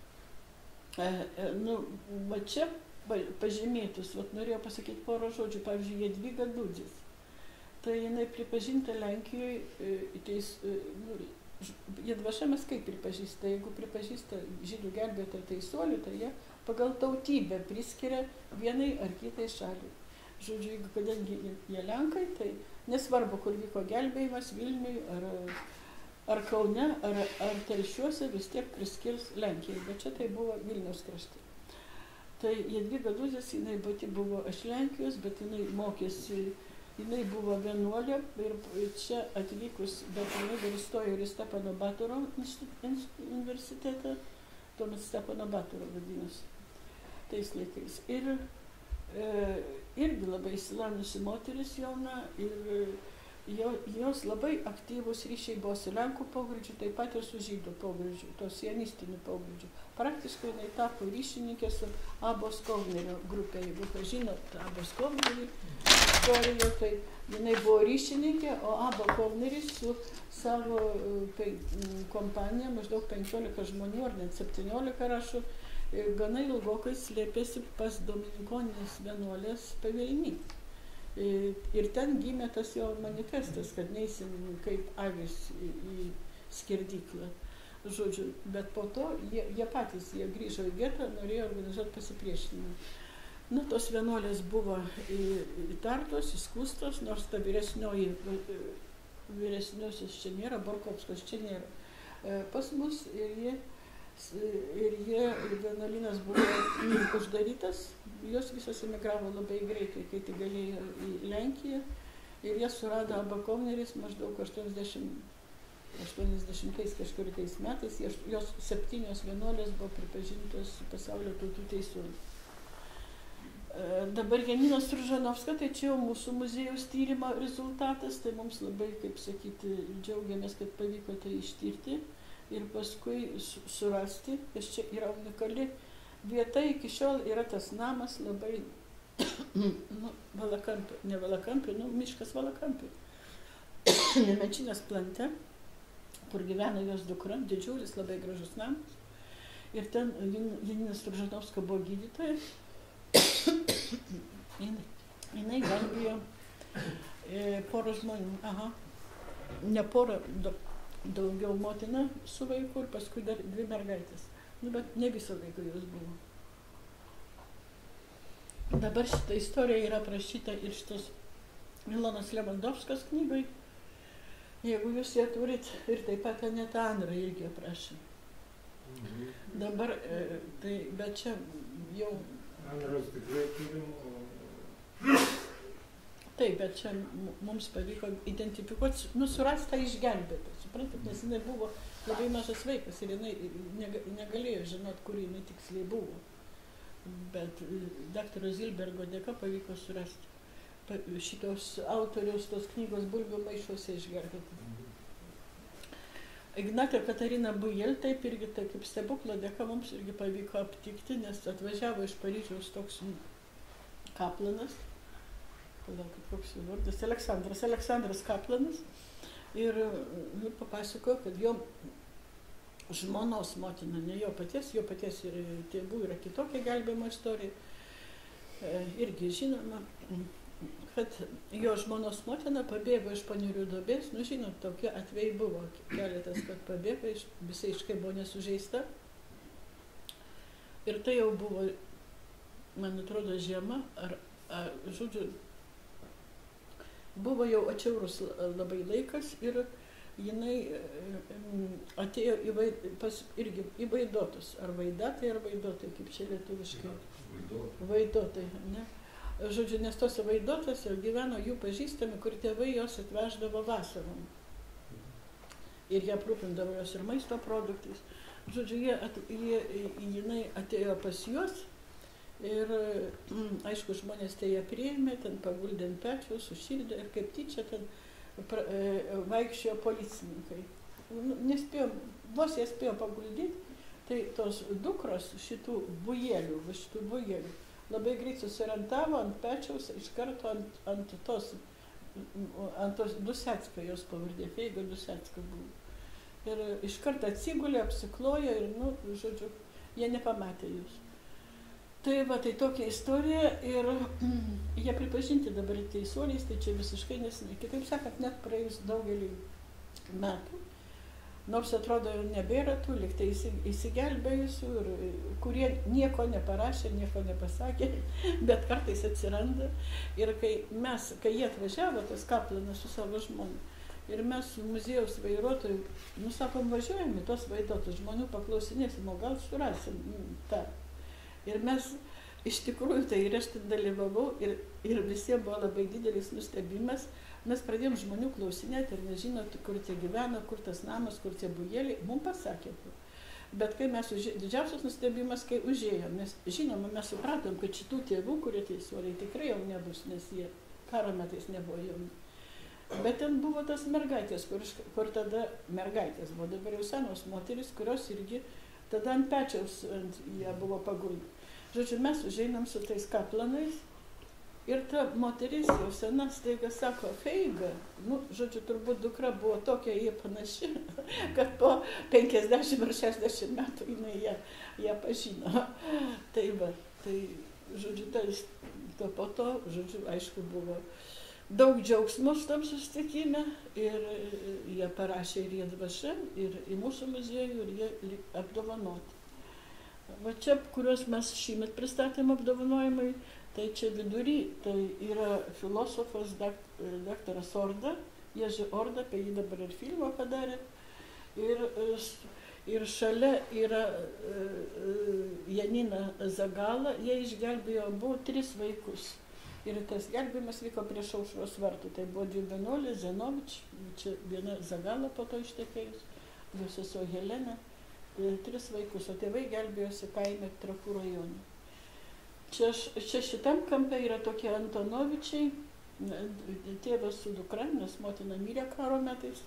va čia pažymėtus, norėjau pasakyti porą žodžių, pavyzdžiui, Jadvyga Dudzis. Tai jinai pripažinta Lenkijoje, Jadvašemas kaip pripažįsta, jeigu pripažįsta žydų gelbėtoją teisuolių, tai jie pagal tautybę priskiria vienai ar kitai šaliai. Žodžiu, kadangi jie Lenkai, tai nesvarbu, kur vyko gelbėjimas, Vilniui ar Kaune, ar Telšiuose, vis tiek priskirs Lenkijai, bet čia tai buvo Vilniaus krašte. Tai Jadvyga Dudzis, jinai pati buvo iš Lenkijos, bet jinai mokėsi, jinai buvo vienuolė ir čia atvykus, bet jinai dar įstojo ir į Stepano Batoro universitetą, tuomet Stepano Batoro vadinosi, tais laikais. Ir irgi labai išsilavinusi moteris jauna ir jos labai aktyvūs ryšiai buvo su Lenkų pogrindžiu, taip pat ir su žydų pogrindžiu, to sionistiniu pogrindžiu. Praktiškai jinai tapo ryšininkė su Abos Kovnerio grupė. Jeigu pažinot Abos Kovnerį istoriją, tai jinai buvo ryšininkė, o Abo Kovneris su savo kompanija, maždaug 15 žmonių, ar net 17 rašo, gana ilgokai slėpėsi pas Dominikoninės vienuolės Pavilny. Ir ten gimė tas jo manifestas, kad neisim kaip avis į skirdyklą. Žodžiu, bet po to jie patys grįžo į getą, norėjo organizuoti pasipriešinimą. Tos vienuolės buvo įtartos, įskųstos, nors ta vyresniosios čia nėra, Borkovskos čia nėra. Pas mus ir vienuolynas buvo uždarytas, jos visos emigravo labai greitai, kai tik galėjo į Lenkiją, ir jas surado Aba Kovneris maždaug 80 kažkuriais metais, jos 7 vienuolės buvo pripažintos pasaulio tautų teisuolių. Dabar Janina Stružanovska, tai čia jau mūsų muziejaus tyrimo rezultatas, tai mums labai, kaip sakyti, džiaugiamės, kad pavyko tai ištirti. Ir paskui surasti, nes čia yra unikali vieta, iki šiol yra tas namas labai, miškas Valakampių, Nemenčinės plante, kur gyvena jos dukra, didžiulis, labai gražus namas. Ir ten Janina Stružanovska buvo gydytoja. Jinai gelbėjo porą žmonių, ne porą, daugiau motina su vaiku ir paskui dar 2 mergaitės. Bet ne viso vaiko jos buvo. Dabar šita istorija yra aprašyta ir šitos Milonos Levandovskos knygai. Jeigu jūs ją turit, ir taip pat Aneta Andra irgi aprašė. Dabar, bet čia jau... Andros tikrai turim, Taip, bet čia mums pavyko identifikuoti, surasti tą išgelbėtą, suprantat, nes jinai buvo labai mažas vaikas ir jinai negalėjo žinot, kur jinai tiksliai buvo. Bet daktaro Zilbergo dėka pavyko surasti šitos autoriaus, tos knygos Bulvių maišuose išgelbėtą. Ignatė Katarina Bujel, taip irgi tai kaip stebuklo dėka mums irgi pavyko aptikti, nes atvažiavo iš Paryžiaus toks kaplanas, koks jų vardas, Aleksandras Kaplanas, ir papasakojo, kad jo žmonos motina, ne jo paties ir tėvų yra kitokia gelbėjimo istorija, irgi žinoma. kad jo žmonos motina pabėgo iš Panerių duobės, nu žinot, tokie atvejai buvo keletas, kad pabėgo, visiškai buvo nesužeista. Ir tai jau buvo, man atrodo, žiema, žodžiu, buvo jau atšiaurus labai laikas ir jinai atėjo irgi į Vaidotus, ar Vaidatai, ar Vaidotai, kaip čia lietuviškai. Vaidotai, ne? Žodžiu, nes tose Vaidotose gyveno jų pažįstami, kur tėvai jos atveždavo vasarom. Ir jie aprūpindavo jos ir maisto produktais. Žodžiu, jinai atėjo pas juos ir, aišku, žmonės tai ją priėmė, ten paguldė ant pečių, sušildė ir kaip tyčia ten vaikščiojo policininkai. Nespėjo, vos jie spėjo paguldyti, tai tos dukros šitų bujelių, labai greit susiorientavo ant pečiaus, iš karto ant tos Dusecka jos pavardė, Feiga Dusecka buvo. Ir iš karto atsigulė, apsiklojo ir, nu, žodžiu, jie nepamatė jūs. Tai va, tai tokia istorija ir jie pripažinti dabar teisuoliais, tai čia visiškai nesinai. Kitaip sakant, net praėjus daugelį metų, nors atrodo jau nebėra tų, lyg tai įsigelbėjusių, kurie nieko neparašė, nieko nepasakė, bet kartais atsiranda. Ir kai jie atvažiavo, tas Kaplanas su savo žmona, ir mes su muziejaus vairuotojų, nu sakom, važiuojam į tos Vaidotus, žmonių paklausinėsim, o gal surasim tą. Ir mes, iš tikrųjų, tai ir aš ten dalyvavau, ir visiems buvo labai didelis nustebimas. Mes pradėjom žmonių klausinėti ir nežinot, kur tie gyvena, kur tas namas, kur tie bujeliai, mums pasakė. Bet kai mes didžiausias nustebimas, kai užėjom, nes žinoma, mes supratom, kad šitų tėvų, kurie teisuoliai, tikrai jau nebus, nes jie karo metais nebuvo jauni. Bet ten buvo tas mergaitės, kur tada mergaitės buvo, dabar jau senos moteris, kurios irgi tada ant pečiaus jie buvo paguldę. Žodžiu, mes užeinam su tais Kaplanais ir ta moteris jau sena staiga sako, Feiga, nu, žodžiu, turbūt dukra buvo tokia jie panaši, kad po 50 ar 60 metų jinai ją pažino. Tai va, tai, žodžiu, tai po to, žodžiu, aišku, buvo daug džiaugsmos tam susitikime ir jie parašė ir jie dvasia, ir į mūsų muziejų, ir jie apdovanoti. Va čia, kuriuos mes šįmet pristatėm apdovanojimai, tai čia vidury, tai yra filosofas daktaras Orda, Ježi Orda, apie jį dabar ir filmą padarė, ir šalia yra Janina Zagala, jie išgelbėjo, buvo 3 vaikus. Ir tas gelbėjimas vyko prieš Aušros vartų. Tai buvo 2 vienuolės, Zenovič, čia viena Zagala po to ištekėjus, jo sesuo Helena, 3 vaikus, o tėvai gelbėjosi kaime Trakų rajone. Čia šitam kampe yra tokie Antonovičiai, tėvas su dukra, nes motina mirė karo metais.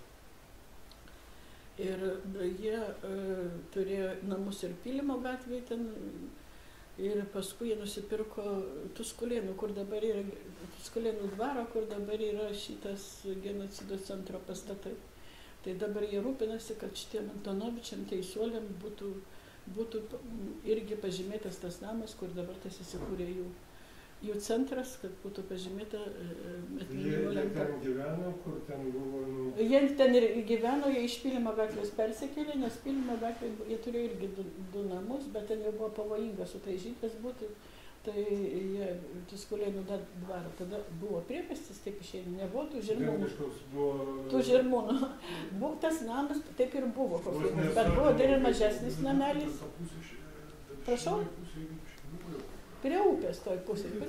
Ir jie turėjo namus ir Pylimo gatvėje ten. Ir paskui jie nusipirko Tuskulėnų, kur dabar yra Tuskulėnų dvaro, kur dabar yra šitas genocido centro pastatai. Tai dabar jie rūpinasi, kad šitiem Antonovičiam teisuoliam būtų irgi pažymėtas tas namas, kur dabar tas įsikūrė jų centras, kad būtų pažymėta atminimo lenta. Jie ten gyveno, kur ten buvo... Jie ten ir gyveno, jie iš Pylimo gatvės persikėlė, nes Pylimo gatvėje jie turėjo irgi 2 namus, bet ten jau buvo pavojinga sutaižytas būti, tai jie Tuskulėnų dvarą. Tada buvo priekastis, taip išėjo, nebuvo tų žirmūnų. Tų žirmūnų. Tas namas taip ir buvo, bet buvo dar ir mažesnis namelis. Prašau? Prie upės toj pusėje.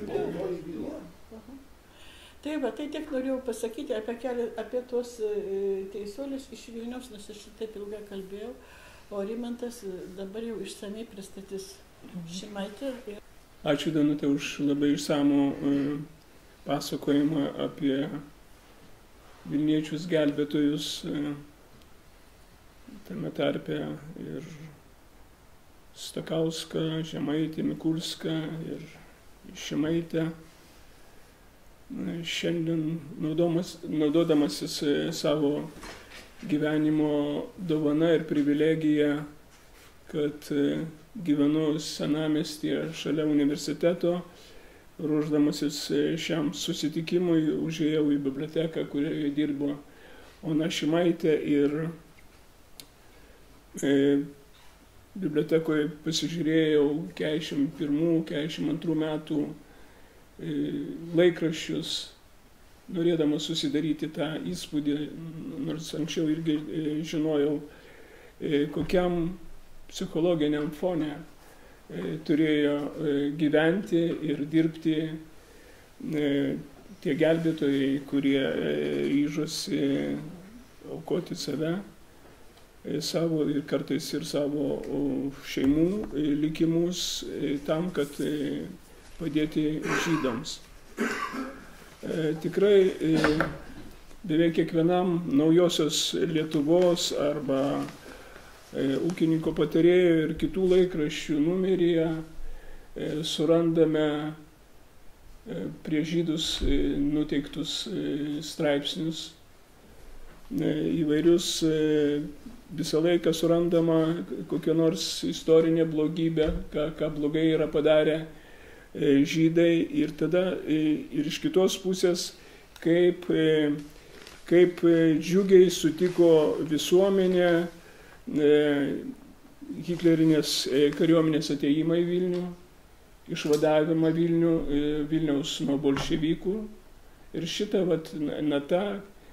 Tai va, tai tiek norėjau pasakyti apie tuos teisuolius iš Vilniaus, nes aš taip ilgai kalbėjau, o Rimantas dabar jau išsamei pristatys Šimaitę. Ačiū, Danutė, už labai išsamų pasakojimą apie Vilniečius gelbėtojus, tame tarpe ir Stakauską, Žemaitę, Mikulską ir Šimaitę. Šiandien naudodamasis savo gyvenimo dovana ir privilegija, kad gyvenu senamiestyje šalia universiteto, ruošdamasis šiam susitikimui, užėjau į biblioteką, kurioje dirbo Ona Šimaitė ir bibliotekoje pasižiūrėjau 41-42 metų laikraščius, norėdamas susidaryti tą įspūdį, nors anksčiau irgi žinojau, kokiam psichologiniam fone turėjo gyventi ir dirbti tie gelbėtojai, kurie ryžosi aukoti save, savo ir kartais ir savo šeimų likimus tam, kad padėti žydams. Tikrai beveik kiekvienam naujosios Lietuvos arba ūkininko patarėjo ir kitų laikraščių numeryje surandame prie žydus nuteiktus straipsnius, įvairius, visą laiką surandama kokia nors istorinė blogybė, ką blogai yra padarę žydai, ir tada ir iš kitos pusės, kaip džiugiai sutiko visuomenė hitlerinės kariuomenės atėjimą į Vilnių, išvadavimą Vilniaus nuo bolševikų. Ir šitą nata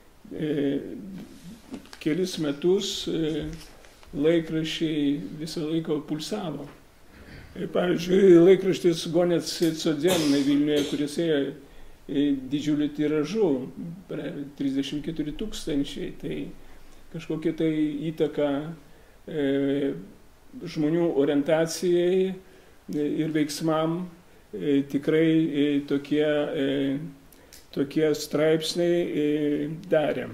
kelis metus laikraščiai visą laiką pulsavo. Pavyzdžiui, laikraštis Gonec Codzenai Vilniuje, kuris ėjo didžiuliu tiražu, 34 000, tai kažkokia tai įtaka žmonių orientacijai ir veiksmam tikrai tokie straipsniai darė.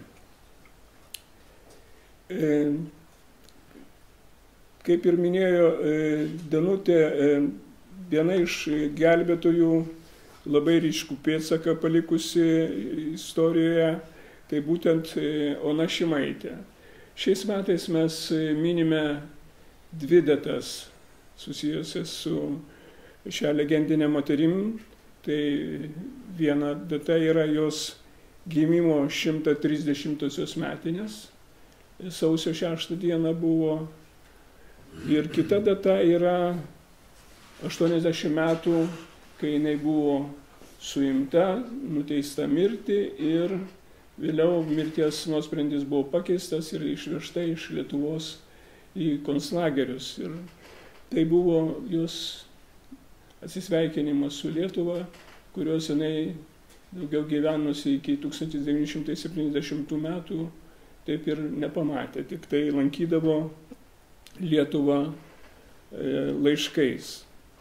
Kaip ir minėjo Danutė, viena iš gelbėtojų labai ryškų pėdsaką palikusi istorijoje, tai būtent Ona Šimaitė. Šiais metais mes minime 2 datas susijusias su šią legendinę moterim. Tai viena data yra jos gimimo 130-osios metinės, sausio 6 dieną buvo. Ir kita data yra 80 metų, kai jinai buvo suimta, nuteista mirti ir vėliau mirties nuosprendis buvo pakeistas ir išvežta iš Lietuvos į konclagerius. Ir tai buvo jos atsisveikinimas su Lietuva, kurios jinai daugiau gyvenusi iki 1970 metų taip ir nepamatė, tik tai lankydavo Lietuvą laiškais.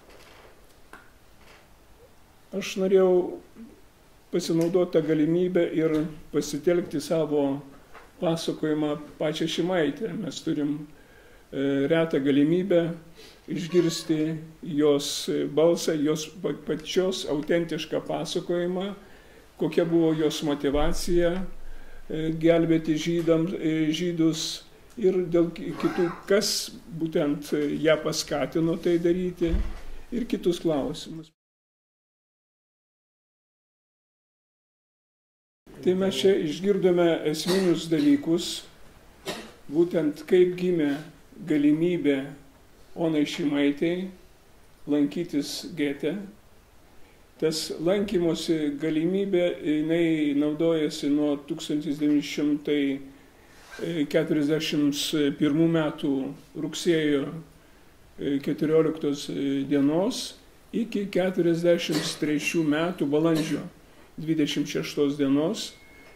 Aš norėjau pasinaudoti tą galimybę ir pasitelkti savo pasakojimą pačią Šimaitę. Mes turim retą galimybę išgirsti jos balsą, jos pačios autentišką pasakojimą, kokia buvo jos motyvacija gelbėti žydus ir dėl kitų, kas būtent ją paskatino tai daryti ir kitus klausimus. Tai mes čia išgirdome esminius dalykus, būtent kaip gimė galimybė Onai Šimaitei lankytis gete. Tas lankymosi galimybė, jinai naudojasi nuo 1941 metų rugsėjo 14 dienos iki 43 metų balandžio 26 dienos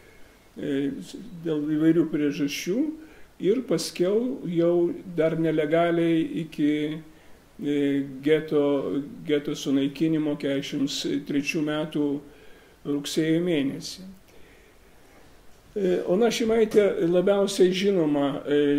dėl įvairių priežasčių ir paskiau jau dar nelegaliai iki geto sunaikinimo 43 metų rugsėjo mėnesį. Ona Šimaitė labiausiai žinoma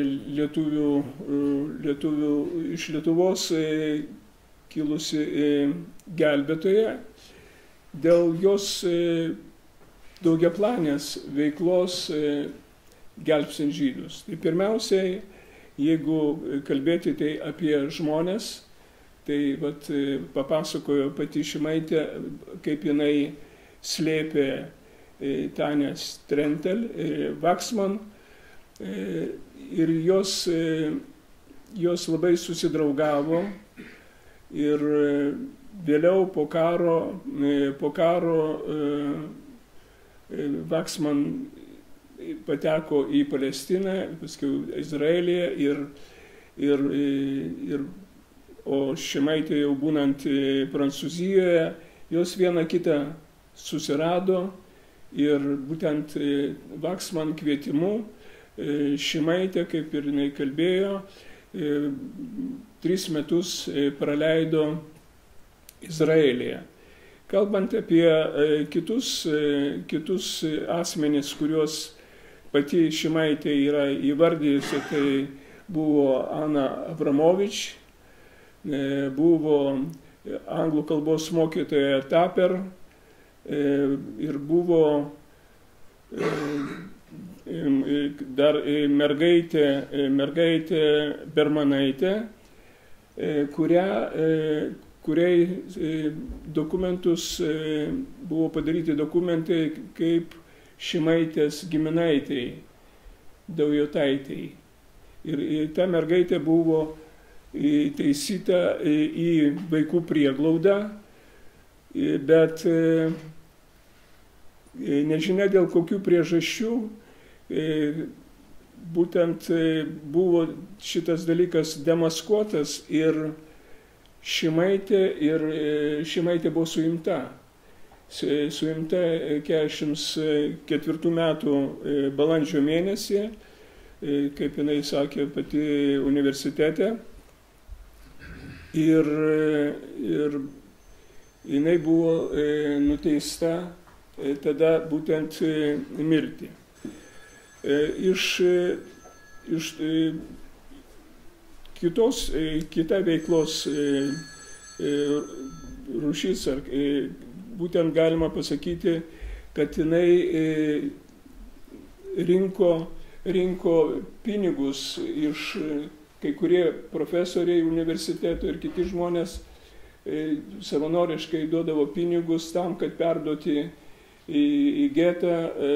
lietuvių iš Lietuvos kilusi gelbėtoja dėl jos daugiaplanės veiklos gelbstint žydus. Tai pirmiausiai, jeigu kalbėti tai apie žmonės, Tai vat, papasakojo pati Šimaitė, kaip jinai slėpė Tanę Strentel, Vaksman, ir jos labai susidraugavo ir vėliau po karo Vaksman pateko į Palestiną, paskui Izraelyje o Šimaitė jau būnant Prancūzijoje, jos vieną kitą susirado ir būtent Vaksman kvietimu Šimaitė, kaip ir jinai kalbėjo, 3 metus praleido Izraelyje. Kalbant apie kitus asmenis, kuriuos pati Šimaitė yra įvardijusi, tai buvo Ana Abramovič, buvo anglų kalbos mokytoja Taper ir buvo dar mergaitė Bermanaitė, kuriai dokumentus buvo padaryti dokumentai kaip Šimaitės giminaitei, Daujotaitei. Ir ta mergaitė buvo įteisyta į vaikų prieglaudą, bet nežinia dėl kokių priežasčių būtent buvo šitas dalykas demaskuotas ir Šimaitė buvo suimta. Suimta 44 metų balandžio mėnesį, kaip jinai sakė pati universitete. Ir jinai buvo nuteista tada būtent mirti. Kita veiklos rūšis, būtent galima pasakyti, kad jinai rinko pinigus iš kai kurie profesoriai universiteto ir kiti žmonės savanoriškai duodavo pinigus tam, kad perduoti į getą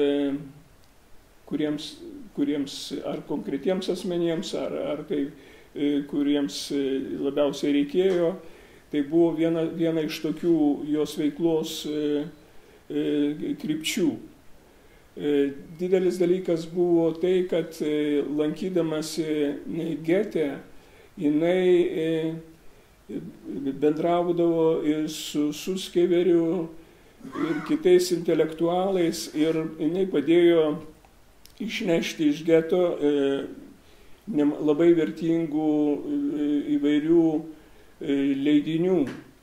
kuriems ar konkretiems asmenėms, ar tai kuriems labiausiai reikėjo. Tai buvo viena iš tokių jos veiklos krypčių. Didelis dalykas buvo tai, kad lankydamasi gete, jinai bendraudavo ir su Suskeveriu ir kitais intelektualais ir jinai padėjo išnešti iš geto labai vertingų įvairių leidinių,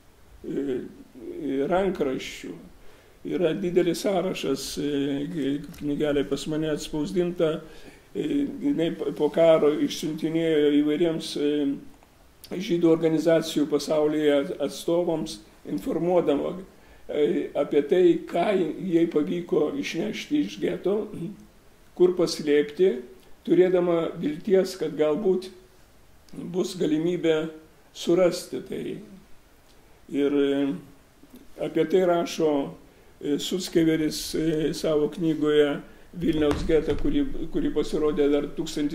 rankraščių. Yra didelis sąrašas, knygelė pas mane atspausdinta, jinai po karo išsiuntinėjo įvairiems žydų organizacijų pasaulyje atstovams, informuodama apie tai, ką jai pavyko išnešti iš geto, kur paslėpti, turėdama vilties, kad galbūt bus galimybė surasti tai. Ir apie tai rašo Suckeveris savo knygoje Vilniaus getą, kuri pasirodė dar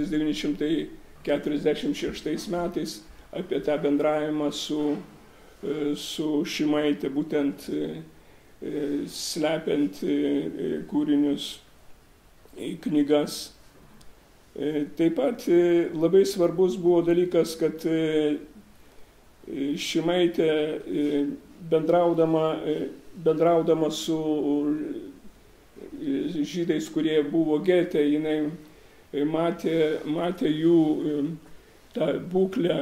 1946 metais, apie tą bendravimą su Šimaitė, būtent slepiant kūrinius į knygas. Taip pat labai svarbus buvo dalykas, kad Šimaitė bendraudama su žydais, kurie buvo gete, jinai matė jų tą būklę.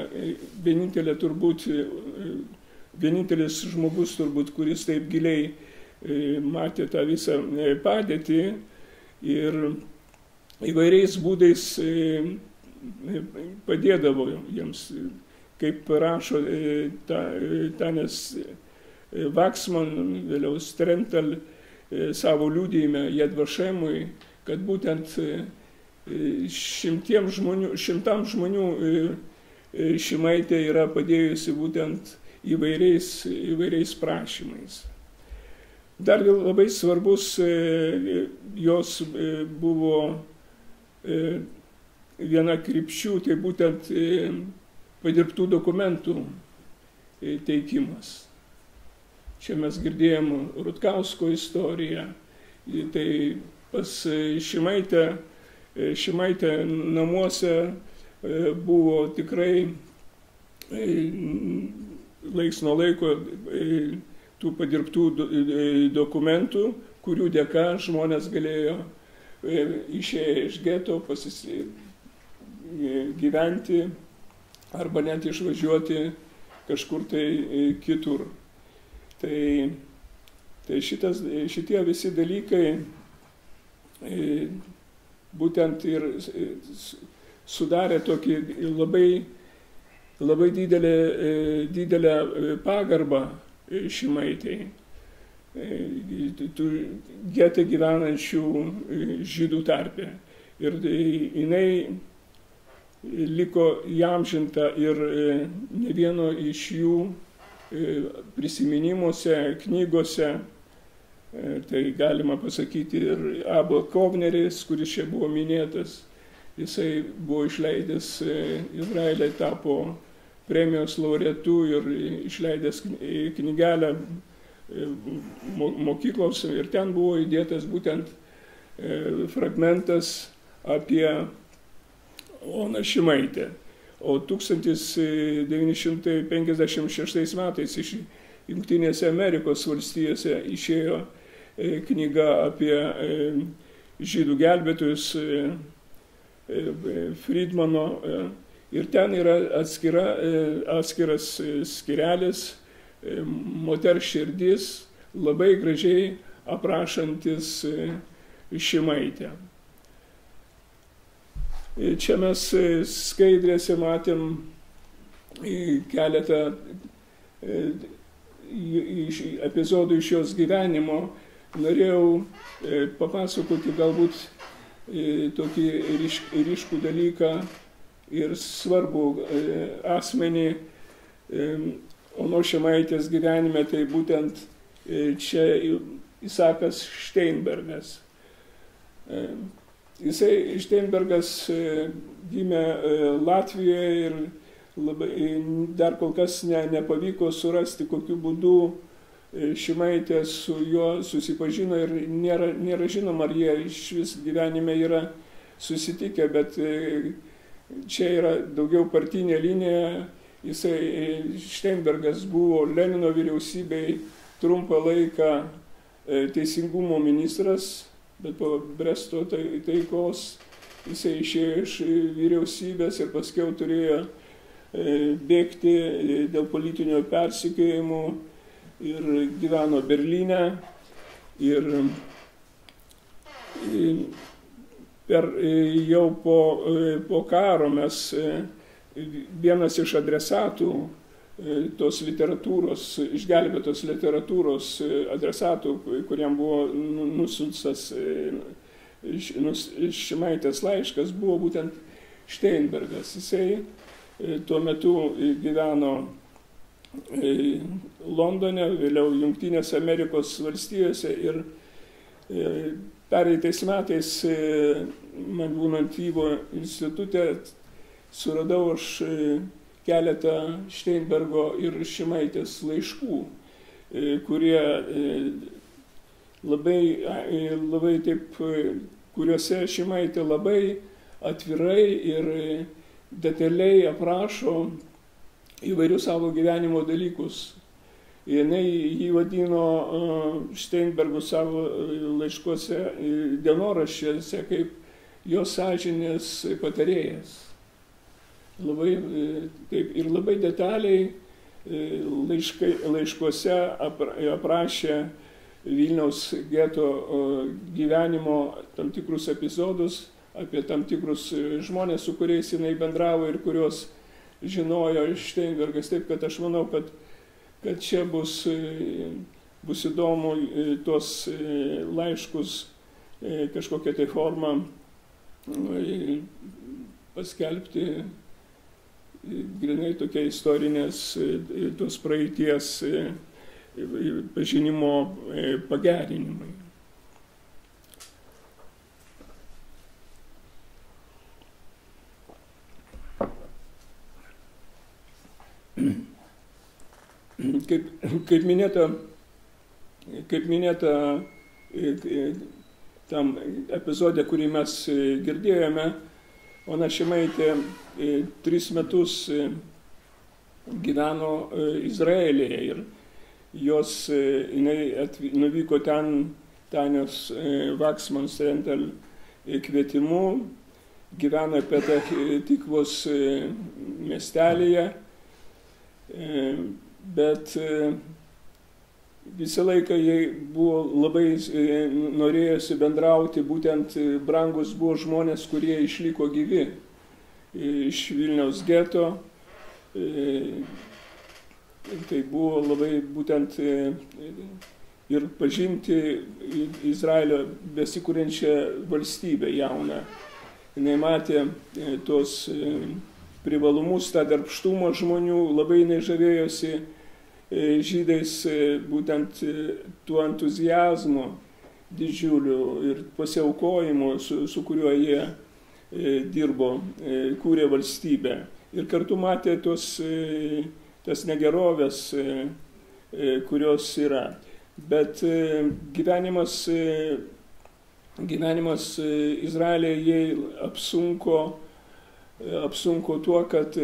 Vienintelis žmogus turbūt, kuris taip giliai matė tą visą padėtį ir įvairiais būdais padėdavo jiems. Kaip rašo Tanės Vaksman, vėliau Strentel savo liudijime Yad Vašemui, kad būtent šimtams žmonių Šimaitė yra padėjusi būtent įvairiais prašymais. Dar labai svarbus jos buvo viena krypčių, tai būtent padirbtų dokumentų teikimas. Čia mes girdėjom Rutkausko istoriją, tai pas Šimaitę namuose buvo tikrai laiks nuo laiko tų padirbtų dokumentų, kurių dėka žmonės galėjo išėję iš geto gyventi arba net išvažiuoti kažkur tai kitur. Tai šitie visi dalykai būtent ir sudarė tokį labai didelę pagarbą Šimaitei, gete gyvenančių žydų tarpe. Ir jinai liko įamžinta ir ne vieno iš jų prisiminimuose, knygose. Tai galima pasakyti ir Abo Kovneris, kuris čia buvo minėtas. Jisai buvo išleidęs Izraelį, tapo premijos laureatu ir išleidęs knygelę mokyklos, ir ten buvo įdėtas būtent fragmentas apie Oną Šimaitę. O 1956 metais iš Jungtinėse Amerikos valstijose išėjo knyga apie žydų gelbėtojus Friedmano, ir ten yra atskiras skirelis, moters širdis, labai gražiai aprašantis Šimaitę. Čia mes skaidrėse matėm keletą epizodų iš jos gyvenimo. Norėjau papasakoti galbūt tokį ryškų dalyką ir svarbų asmenį Onos Šimaitės gyvenime, tai būtent čia Isakas Šteinbergas. Šteinbergas gimė Latvijoje ir dar kol kas nepavyko surasti, kokiu būdu Šimaitė su juo susipažino, ir nėra žinoma, ar jie iš vis gyvenime yra susitikę, bet čia yra daugiau partinė linija. Šteinbergas buvo Lenino vyriausybėj trumpą laiką teisingumo ministras, bet po Bresto taikos jisai išėjo iš vyriausybės ir paskiau turėjo bėgti dėl politinio persekiojimo ir gyveno Berlyne. Ir jau po karo mes vienas iš adresatų tos literatūros, išgelbėtos literatūros adresatų, kuriam buvo nusiuntas Šimaitės laiškas, buvo būtent Šteinbergas. Jisai tuo metu gyveno Londone, vėliau Jungtinėse Amerikos valstijose, ir pereitais metais man būnant Yvo institute suradau aš keletą Šteinbergo ir Šimaitės laiškų, kurie labai taip, kuriuose Šimaitė labai atvirai ir detaliai aprašo įvairius savo gyvenimo dalykus. Jį vadino Šteinbergu savo laiškuose, dienoraščiuose, kaip jos sąžinės patarėjas. Ir labai detaliai laiškuose aprašė Vilniaus geto gyvenimo tam tikrus epizodus, apie tam tikrus žmonės, su kuriais jinai bendravo ir kuriuos žinojo Šteinbergas. Taip, kad aš manau, kad čia bus įdomu tuos laiškus kažkokią tai formą paskelbti grinai tokia istorinės tos praeities pažinimo pagerinimai. Kaip minėta tam epizode, kurį mes girdėjome, Ona Šimaitė 3 metus gyveno Izraelyje ir jinai nuvyko ten Tanios Vaksman-Strentel kvietimu, gyveno Petah Tikvos miestelyje, bet visą laiką jai buvo labai norėjosi bendrauti, būtent brangus buvo žmonės, kurie išliko gyvi iš Vilniaus geto. Tai buvo labai būtent ir pažinti Izraelio besikūrenčią valstybę jauną. Jinai matė tos privalumus, tą darbštumą žmonių, labai jinai žavėjosi žydais, būtent tuo entuzijazmu didžiuliu ir pasiaukojimu, su kuriuo jie dirbo, kūrė valstybę. Ir kartu matė tas negerovės, kurios yra. Bet gyvenimas Izraelyje jai apsunko tuo, kad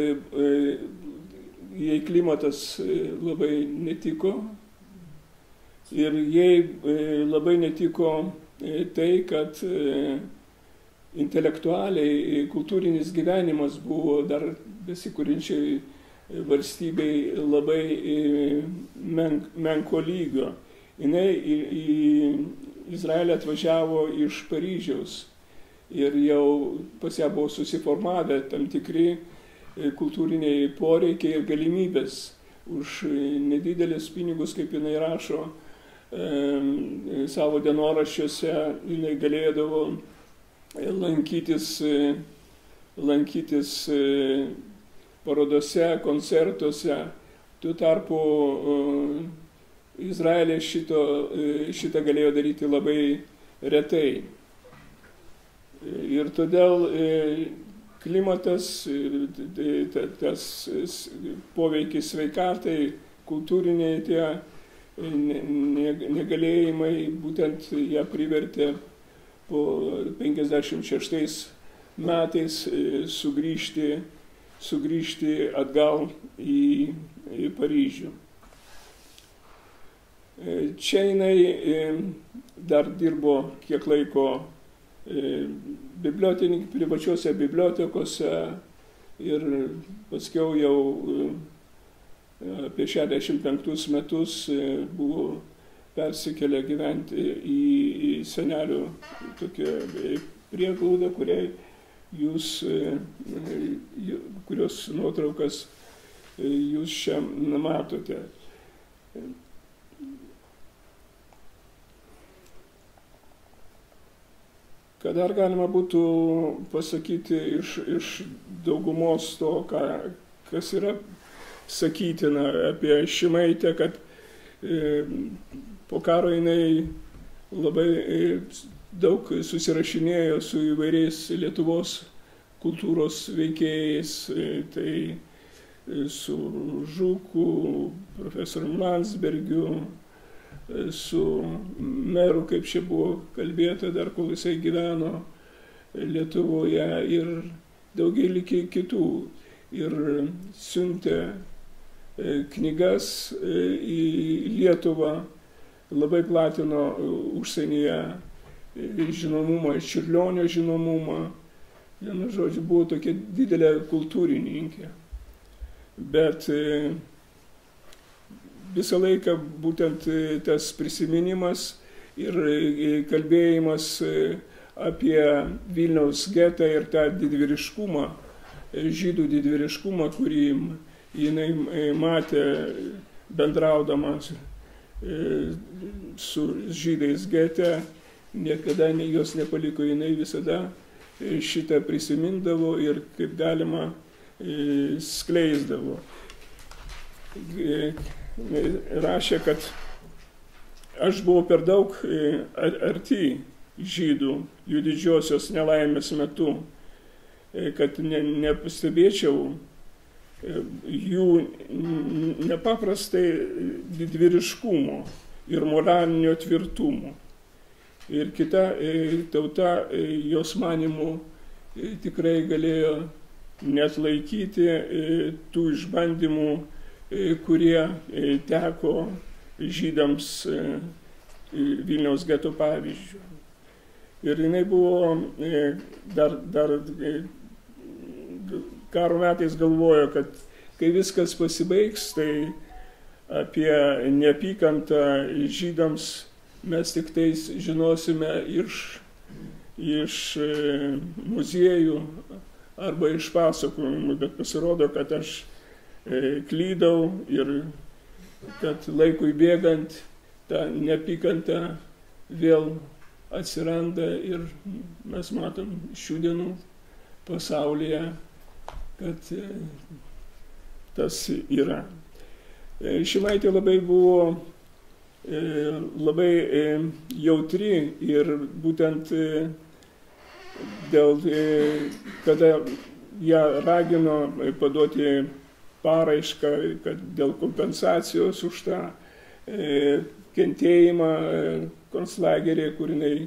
jai klimatas labai netiko ir jai labai netiko tai, kad intelektualiai kultūrinis gyvenimas buvo dar besikūrinčiai valstybei labai menko lygio. Jinai į Izraelį atvažiavo iš Paryžiaus ir jau pas ją buvo susiformavę tam tikri kultūriniai poreikiai ir galimybės. Už nedidelis pinigus, kaip jinai rašo savo dienoraščiuose, jinai galėdavo lankytis parodose, koncertuose. Tuo tarpu Izraelė šitą galėjo daryti labai retai. Ir todėl klimatas, tas poveikis sveikatai, kultūriniai tie negalėjimai, būtent ją privertė po 56 metais sugrįžti atgal į Paryžių. Čia jinai dar dirbo kiek laiko privačiuose bibliotekose ir paskiau jau apie 65 metus buvo persikėlę gyventi į senelių tokią prieglaudą, kurios nuotraukas jūs čia matote. Ką dar galima būtų pasakyti iš daugumos to, kas yra sakytina apie Šimaitę, kad po karo jinai labai daug susirašinėjo su įvairiais Lietuvos kultūros veikėjais, tai su Žuku, profesorium Landsbergiu, su meru, kaip čia buvo kalbėta, dar kol jisai gyveno Lietuvoje, ir daugelį kitų. Ir siuntė knygas į Lietuvą, labai platino užsienyje žinomumą, Čiurlionio žinomumą. Vienu žodžiu, buvo tokia didelė kultūrininkė. Bet visą laiką būtent tas prisiminimas ir kalbėjimas apie Vilniaus getą ir tą didvyriškumą, žydų didvyriškumą, kurį jinai matė bendraudama su žydais gete, niekada jos nepaliko, jinai visada šitą prisimindavo ir kaip galima skleisdavo. Rašė, kad aš buvau per daug arti žydų, jų didžiosios nelaimės metu, kad nepastebėčiau jų nepaprastai didvyriškumo ir moralinio tvirtumo. Ir kita tauta, jos manimų, tikrai galėjo net laikyti tų išbandymų, kurie teko žydams Vilniaus geto pavyzdžių. Ir jinai buvo dar karo metais galvojo, kad kai viskas pasibaigs, tai apie neapykantą žydams mes tik tais žinosime iš muziejų arba iš pasakojimų, bet pasirodo, kad aš klydau ir kad laikui bėgant ta neapykanta vėl atsiranda ir mes matom šių dienų pasaulyje, kad tas yra. Šimaitė labai buvo labai jautri ir būtent dėl, kada ją ragino paduoti paraišką, kad dėl kompensacijos už tą kentėjimą konclagerėje, kur jinai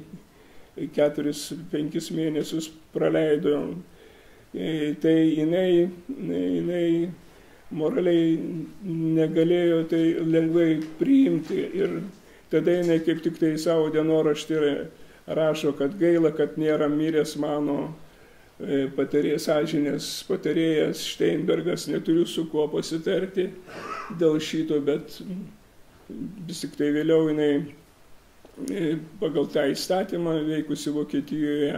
4-5 mėnesius praleido, tai jinai moraliai negalėjo tai lengvai priimti. Ir tada jinai kaip tik tai savo dienoraštį rašo, kad gaila, kad nėra miręs mano patarėjas, sąžinės patarėjas Steinbergas, neturiu su kuo pasitarti dėl šito, bet vis tik tai vėliau jinai pagal tą įstatymą veikusi Vokietijoje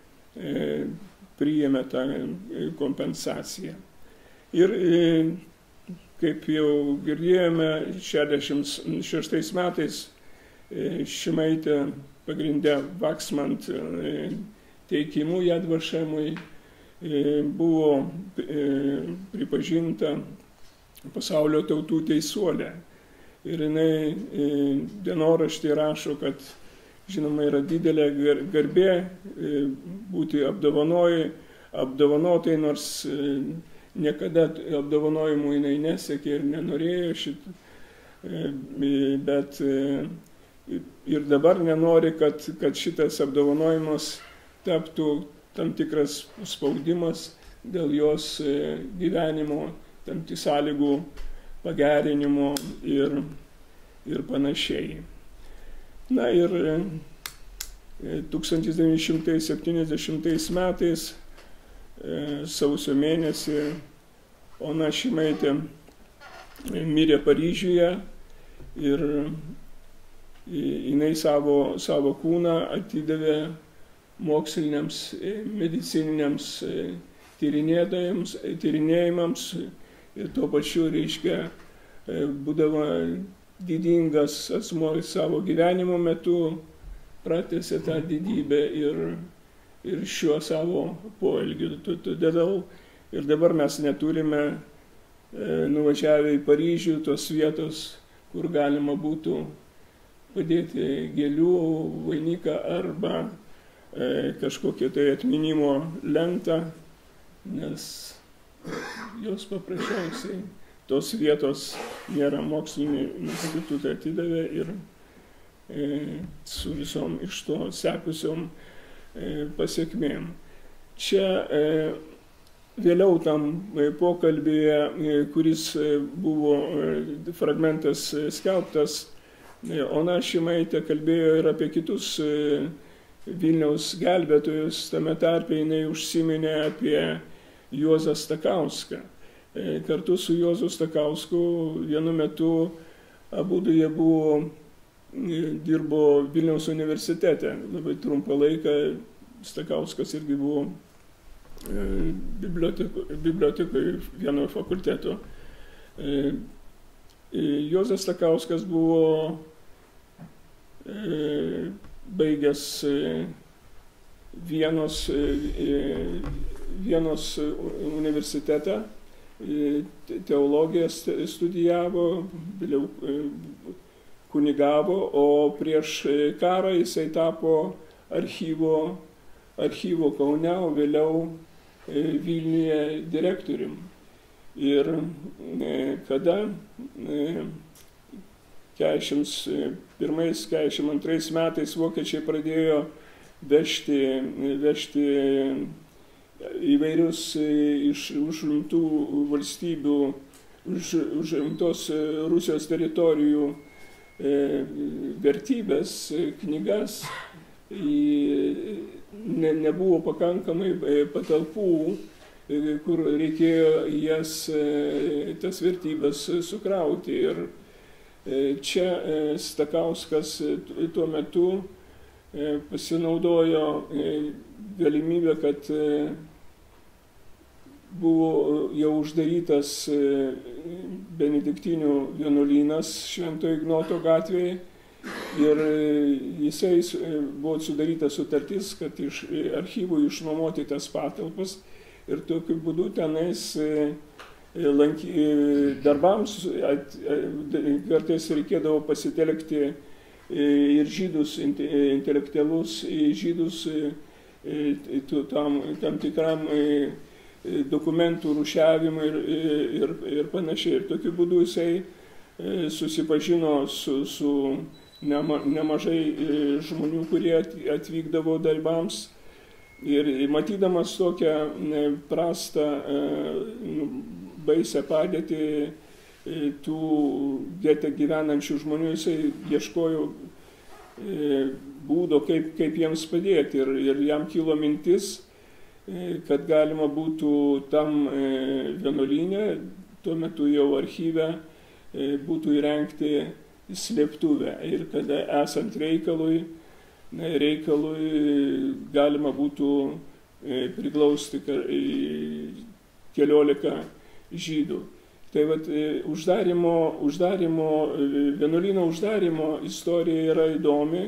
priėmė tą kompensaciją. Ir kaip jau girdėjome, 66 metais Šimaitė pagrindė Vaksmant teikimu Yad Vašemui buvo pripažinta pasaulio tautų teisuolė. Ir jinai dienoraštį rašo, kad žinoma yra didelė garbė būti apdovanotai, nors niekada apdovanojimų jinai nesiekė ir nenorėjo šitą, bet ir dabar nenori, kad šitas apdovanojimas taptų tam tikras spaudimas dėl jos gyvenimo, tam tikrų sąlygų pagerinimo ir panašiai. Na ir 1970 metais sausio mėnesį Ona Šimaitė mirė Paryžiuje ir jinai savo kūną atidavė moksliniams, medicininiams tyrinėjimams ir tuo pačiu, reiškia, būdavo didingas asmuo savo gyvenimo metu, pratęsė tą didybę ir šiuo savo poelgiu. Todėl ir dabar mes neturime nuvažiavę į Paryžių tos vietos, kur galima būtų padėti gėlių vainiką arba kažkokią tai atminimo lentą, nes jos paprasčiausiai tos vietos nėra, mokslinį institutą atidavė ir su visom iš to sekusiom pasiekmėm. Čia vėliau tam pokalbėje, kuris buvo fragmentas skelbtas, Ona Šimaitė kalbėjo ir apie kitus Vilniaus gelbėtojus, tame tarpe jinai užsiminė apie Juozą Stakauską. Kartu su Juozu Stakausku vienu metu abudu jie dirbo Vilniaus universitete. Labai trumpą laiką Stakauskas irgi buvo bibliotekoje vieno fakulteto. Juozas Stakauskas buvo baigęs Vienos Vienos universitete, teologiją studijavo, vėliau kunigavo, o prieš karą jisai tapo archyvo Kaune, o vėliau Vilniuje direktorium. Ir kada 41-42 metais vokiečiai pradėjo vežti įvairius iš užimtų valstybių, užimtos Rusijos teritorijų vertybės, knygas, nebuvo pakankamai patalpų, kur reikėjo tas vertybės sukrauti. Ir čia Stakauskas tuo metu pasinaudojo galimybę, kad buvo jau uždarytas benediktinių vienuolynas Švento Ignoto gatvėje ir jisai buvo sudaryta sutartis, kad iš archyvų išnuomoti tas patalpas ir tokiu būdu tenais darbams kartais reikėdavo pasitelkti ir žydus, intelektualus žydus tam tikram dokumentų rūšiavimui ir panašiai. Ir tokiu būdu jisai susipažino su nemažai žmonių, kurie atvykdavo darbams. Ir matydamas tokią prastą, baisią padėtį tų gete gyvenančių žmonių, jisai ieškojo būdo, kaip jiems padėti. Ir jam kilo mintis, kad galima būtų tam vienuolyne, tuo metu jau archyve, būtų įrengti slėptuvę. Ir kada esant reikalui galima būtų priglausti 14 žydų. Tai vat vienuolyno uždarymo istorija yra įdomi.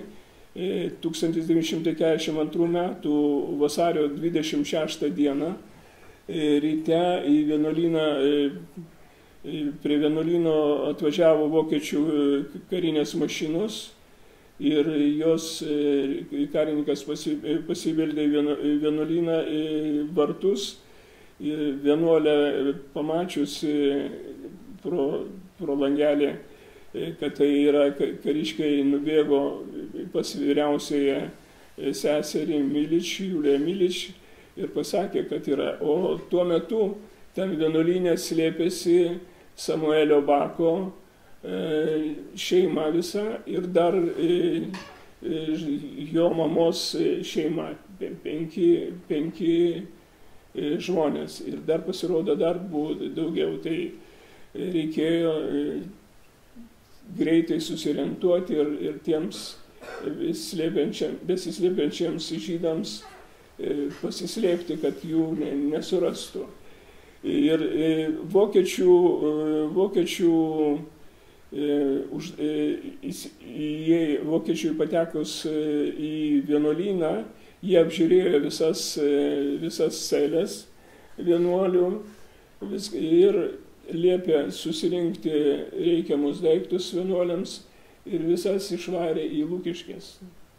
1942 metų vasario 26 dieną ryte į vienuolyną, prie vienuolyno atvažiavo vokiečių karinės mašinos ir jos karininkas pasibeldė į vienuolyną vartus. Vienuolė pamačiusi pro langelį, kad tai yra kariškiai, nubėgo pas vyriausiąją seserį Juliją Milič ir pasakė, kad yra. O tuo metu ten vienuolyne slėpėsi Samuelio Bako šeima visa ir dar jo mamos šeima, 5 žmonės. Ir dar pasirodo, dar buvo daugiau. Tai reikėjo greitai susiorientuoti ir tiems besislėpiančiams žydams pasislėpti, kad jų nesurastų. Ir vokiečiui patekus į vienuolyną, jie apžiūrėjo visas celes vienuolių ir liepė susirinkti reikiamus daiktus vienuoliams ir visas išvarė į Lukiškes.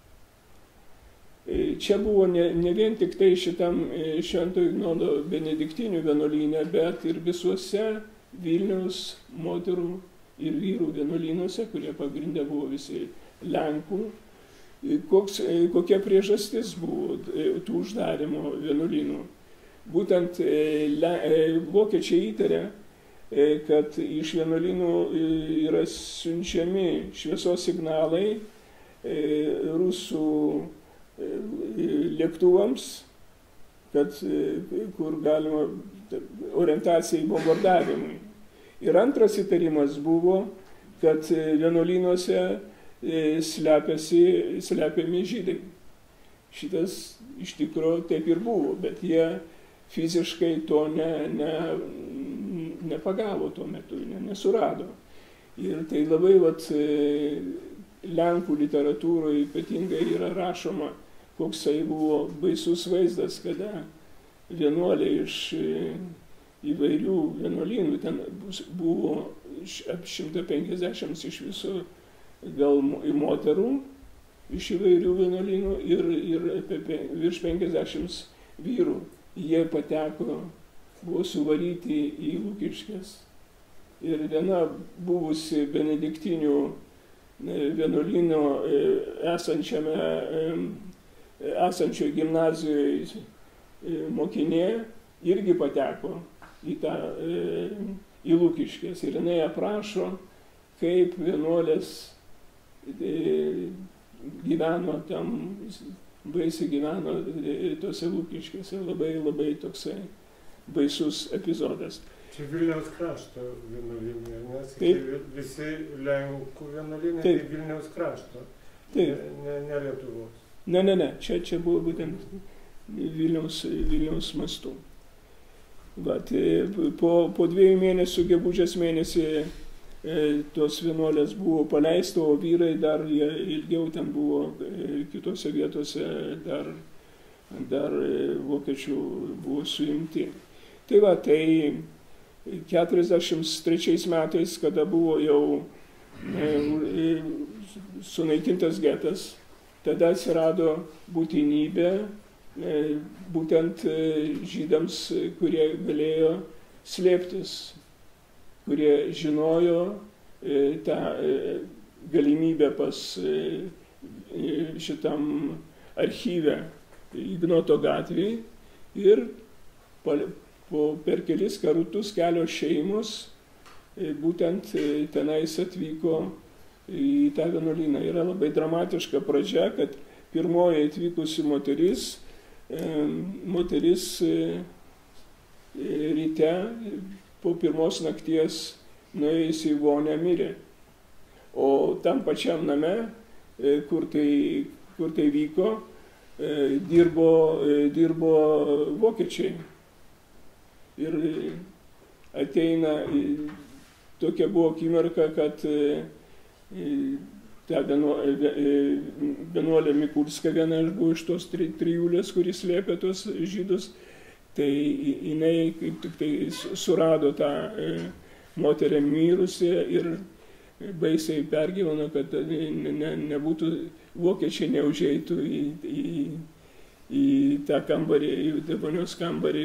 Čia buvo ne vien tik tai šitam Švento Ignoto benediktinių vienuolyne, bet ir visuose Vilniaus moterų ir vyrų vienuolynuose, kurie pagrinde buvo visi Lenkų. Kokia priežastis buvo tų uždarimo vienuolynų? Būtent vokiečiai įtarė, kad iš vienuolynų yra siunčiami šviesos signalai rusų lėktuvams, kur galima orientacijai bombardavimui. Ir antras įtarimas buvo, kad vienuolynuose slepiami žydai. Šitas iš tikrųjų taip ir buvo, bet jie fiziškai to nepagavo tuo metu, nesurado. Ir tai labai Lenkų literatūroje ypatingai yra rašoma, koksai buvo baisus vaizdas, kada vienuoliai iš įvairių vienuolynų, ten buvo apie 150 iš viso gal moterų iš įvairių vienuolynų ir apie virš 50 vyrų. Jie pateko, buvo suvaryti į Lukiškes. Ir viena buvusi benediktinių vienuolyno esančio gimnazijoje mokinė irgi pateko į Lukiškes. Ir jinai aprašo, kaip vienuolės gyveno ten, baisiai gyveno tose Lukiškėse. Labai, labai toksai baisus epizodas. Čia Vilniaus krašto vienuolynai, nes visi Lenkų vienuolynai, tai Vilniaus krašto, ne Lietuvos. Ne, čia buvo būtent Vilniaus mastu. Po 2 mėnesių, gegužės mėnesį, tos vienuolės buvo paleista, o vyrai dar ilgiau ten buvo kitose vietose, dar vokiečių buvo suimti. Tai 43 metais, kada buvo jau sunaikintas getas, tada atsirado būtinybė būtent žydams, kurie galėjo slėptis, kurie žinojo tą galimybę pas šitam archyve Ignoto gatvėje, ir per kelis kartus kelios šeimos būtent tenais atvyko į tą vienuolyną. Yra labai dramatiška pradžia, kad pirmoji atvykusi moteris ryte po pirmos nakties nuėjusi į vonią mirė. O tam pačiam name, kur tai vyko, dirbo vokiečiai. Ir ateina, tokia buvo akimirka, kad ta vienuolė Mikulska, viena buvo iš tos trijulės, kuris slėpė tos žydus, tai jinai kaip tik tai surado tą moterį mirusią ir baisiai pergyveno, kad nebūtų vokiečiai neužeitų į tą kambarį, į vonios kambarį,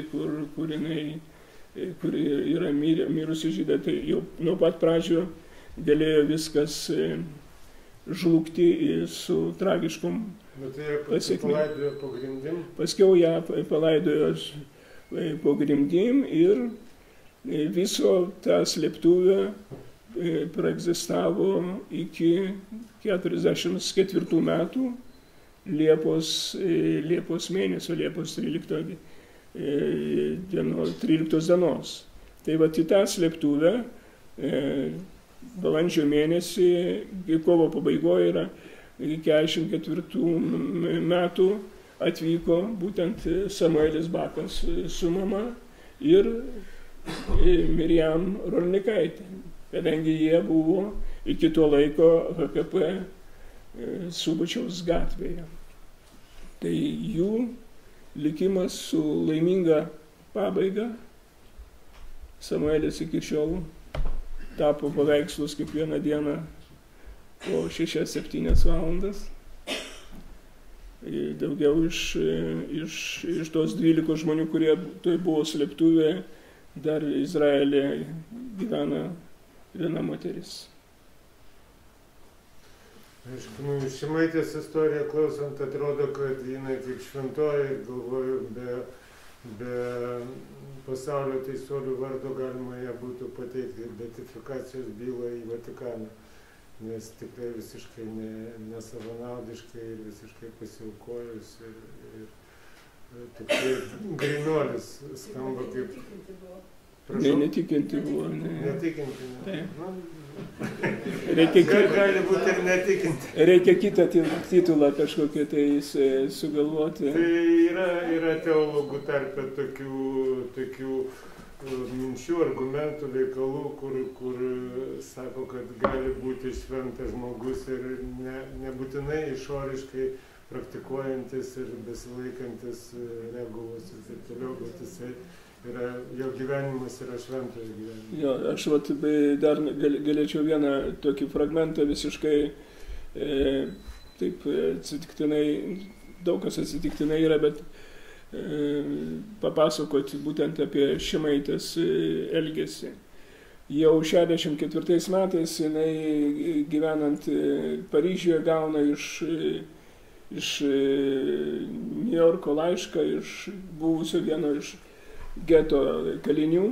kur yra mirusi žydai. Tai jau nuo pat pradžio galėjo viskas žlugti su tragiškom pasekmėm. Paskiau ją palaidojo po grimdim ir viso tą slėptuvę praegzistavo iki 44 metų Liepos mėnesio, Liepos 13 dienos. Tai va, į tą slėptuvę balandžio mėnesį, kovo pabaigoje yra, 44 metų atvyko būtent Samuelis Bakas su mama ir Miriam Rolnikaitė, kadangi jie buvo iki to laiko HKP Subačiaus gatvėje. Tai jų likimas su laiminga pabaiga. Samuelis iki šiol tapo paveikslus kiekvieną dieną po 6-7 valandas. Daugiau iš tos 12 žmonių, kurie tai buvo slėptuvė, dar Izraelė gyvena viena moteris. Aišku, Šimaitės istoriją klausant, atrodo, kad jinai kaip šventoji, galvoju, be pasaulio teisuolių vardo galima ją būtų pateikti beatifikacijos bylą į Vatikaną, nes tikrai visiškai nesavanaudiškai ir visiškai pasiaukojus ir tikrai grynuolis skamba kaip... Netikinti buvo. Netikinti. Gali būti ir netikinti. Reikia kitą titulą kažkokį tai sugalvoti. Tai yra teologų tarpe tokių minčių, argumentų, veikalų, kur sako, kad gali būti šventas žmogus ir nebūtinai išoriškai praktikuojantis ir besilaikantis regulos ir taip toliau, bet jisai yra, jo gyvenimas yra šventojo gyvenimas. Jo, aš vat, dar galėčiau vieną tokį fragmentą visiškai taip atsitiktinai, daug kas atsitiktinai yra, bet papasakoti būtent apie Šimaitės elgesį. Jau 64 metais jinai gyvenant Paryžiuje gauna iš Niujorko laišką, iš buvusio vieno iš geto kalinių,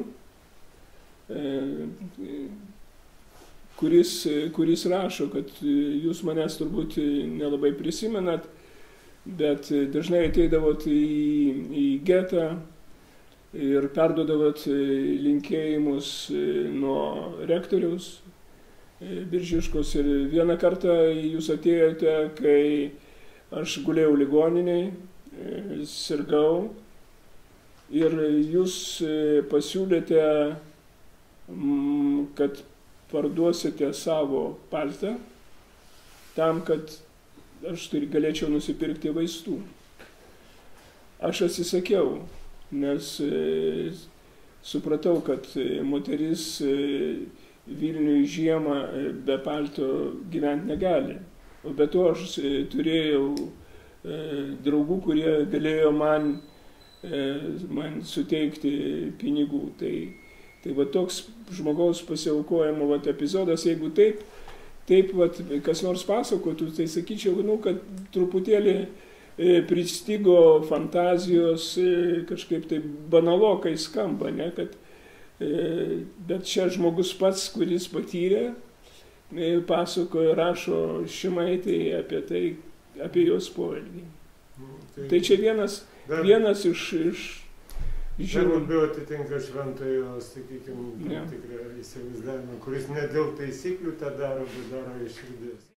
kuris rašo, kad jūs manęs turbūt nelabai prisimenat, bet dažnai ateidavot į getą ir perduodavot linkėjimus nuo rektoriaus Biržiškos. Ir vieną kartą jūs atėjote, kai aš gulėjau ligoniniai, sirgau, ir jūs pasiūlėte, kad parduosite savo paltą tam, kad aš galėčiau nusipirkti vaistų. Aš atsisakiau, nes supratau, kad moteris Vilniuje žiemą be palto gyventi negali. O be to aš turėjau draugų, kurie galėjo man suteikti pinigų. Tai va toks žmogaus pasiaukojimo epizodas, jeigu taip kas nors pasakotų, tai sakyčiau, kad truputėlį pristigo fantazijos, kažkaip tai banalokai skamba, ne, kad, bet čia žmogus pats, kuris patyrė, pasakoja, rašo Šimaitei apie tai, apie jos poelgį. Tai čia vienas iš Dar labiau atitinka šventojo, sakykime, tikrą įsivaizdavimą, kuris ne dėl taisyklių tą daro, bet daro iš širdies.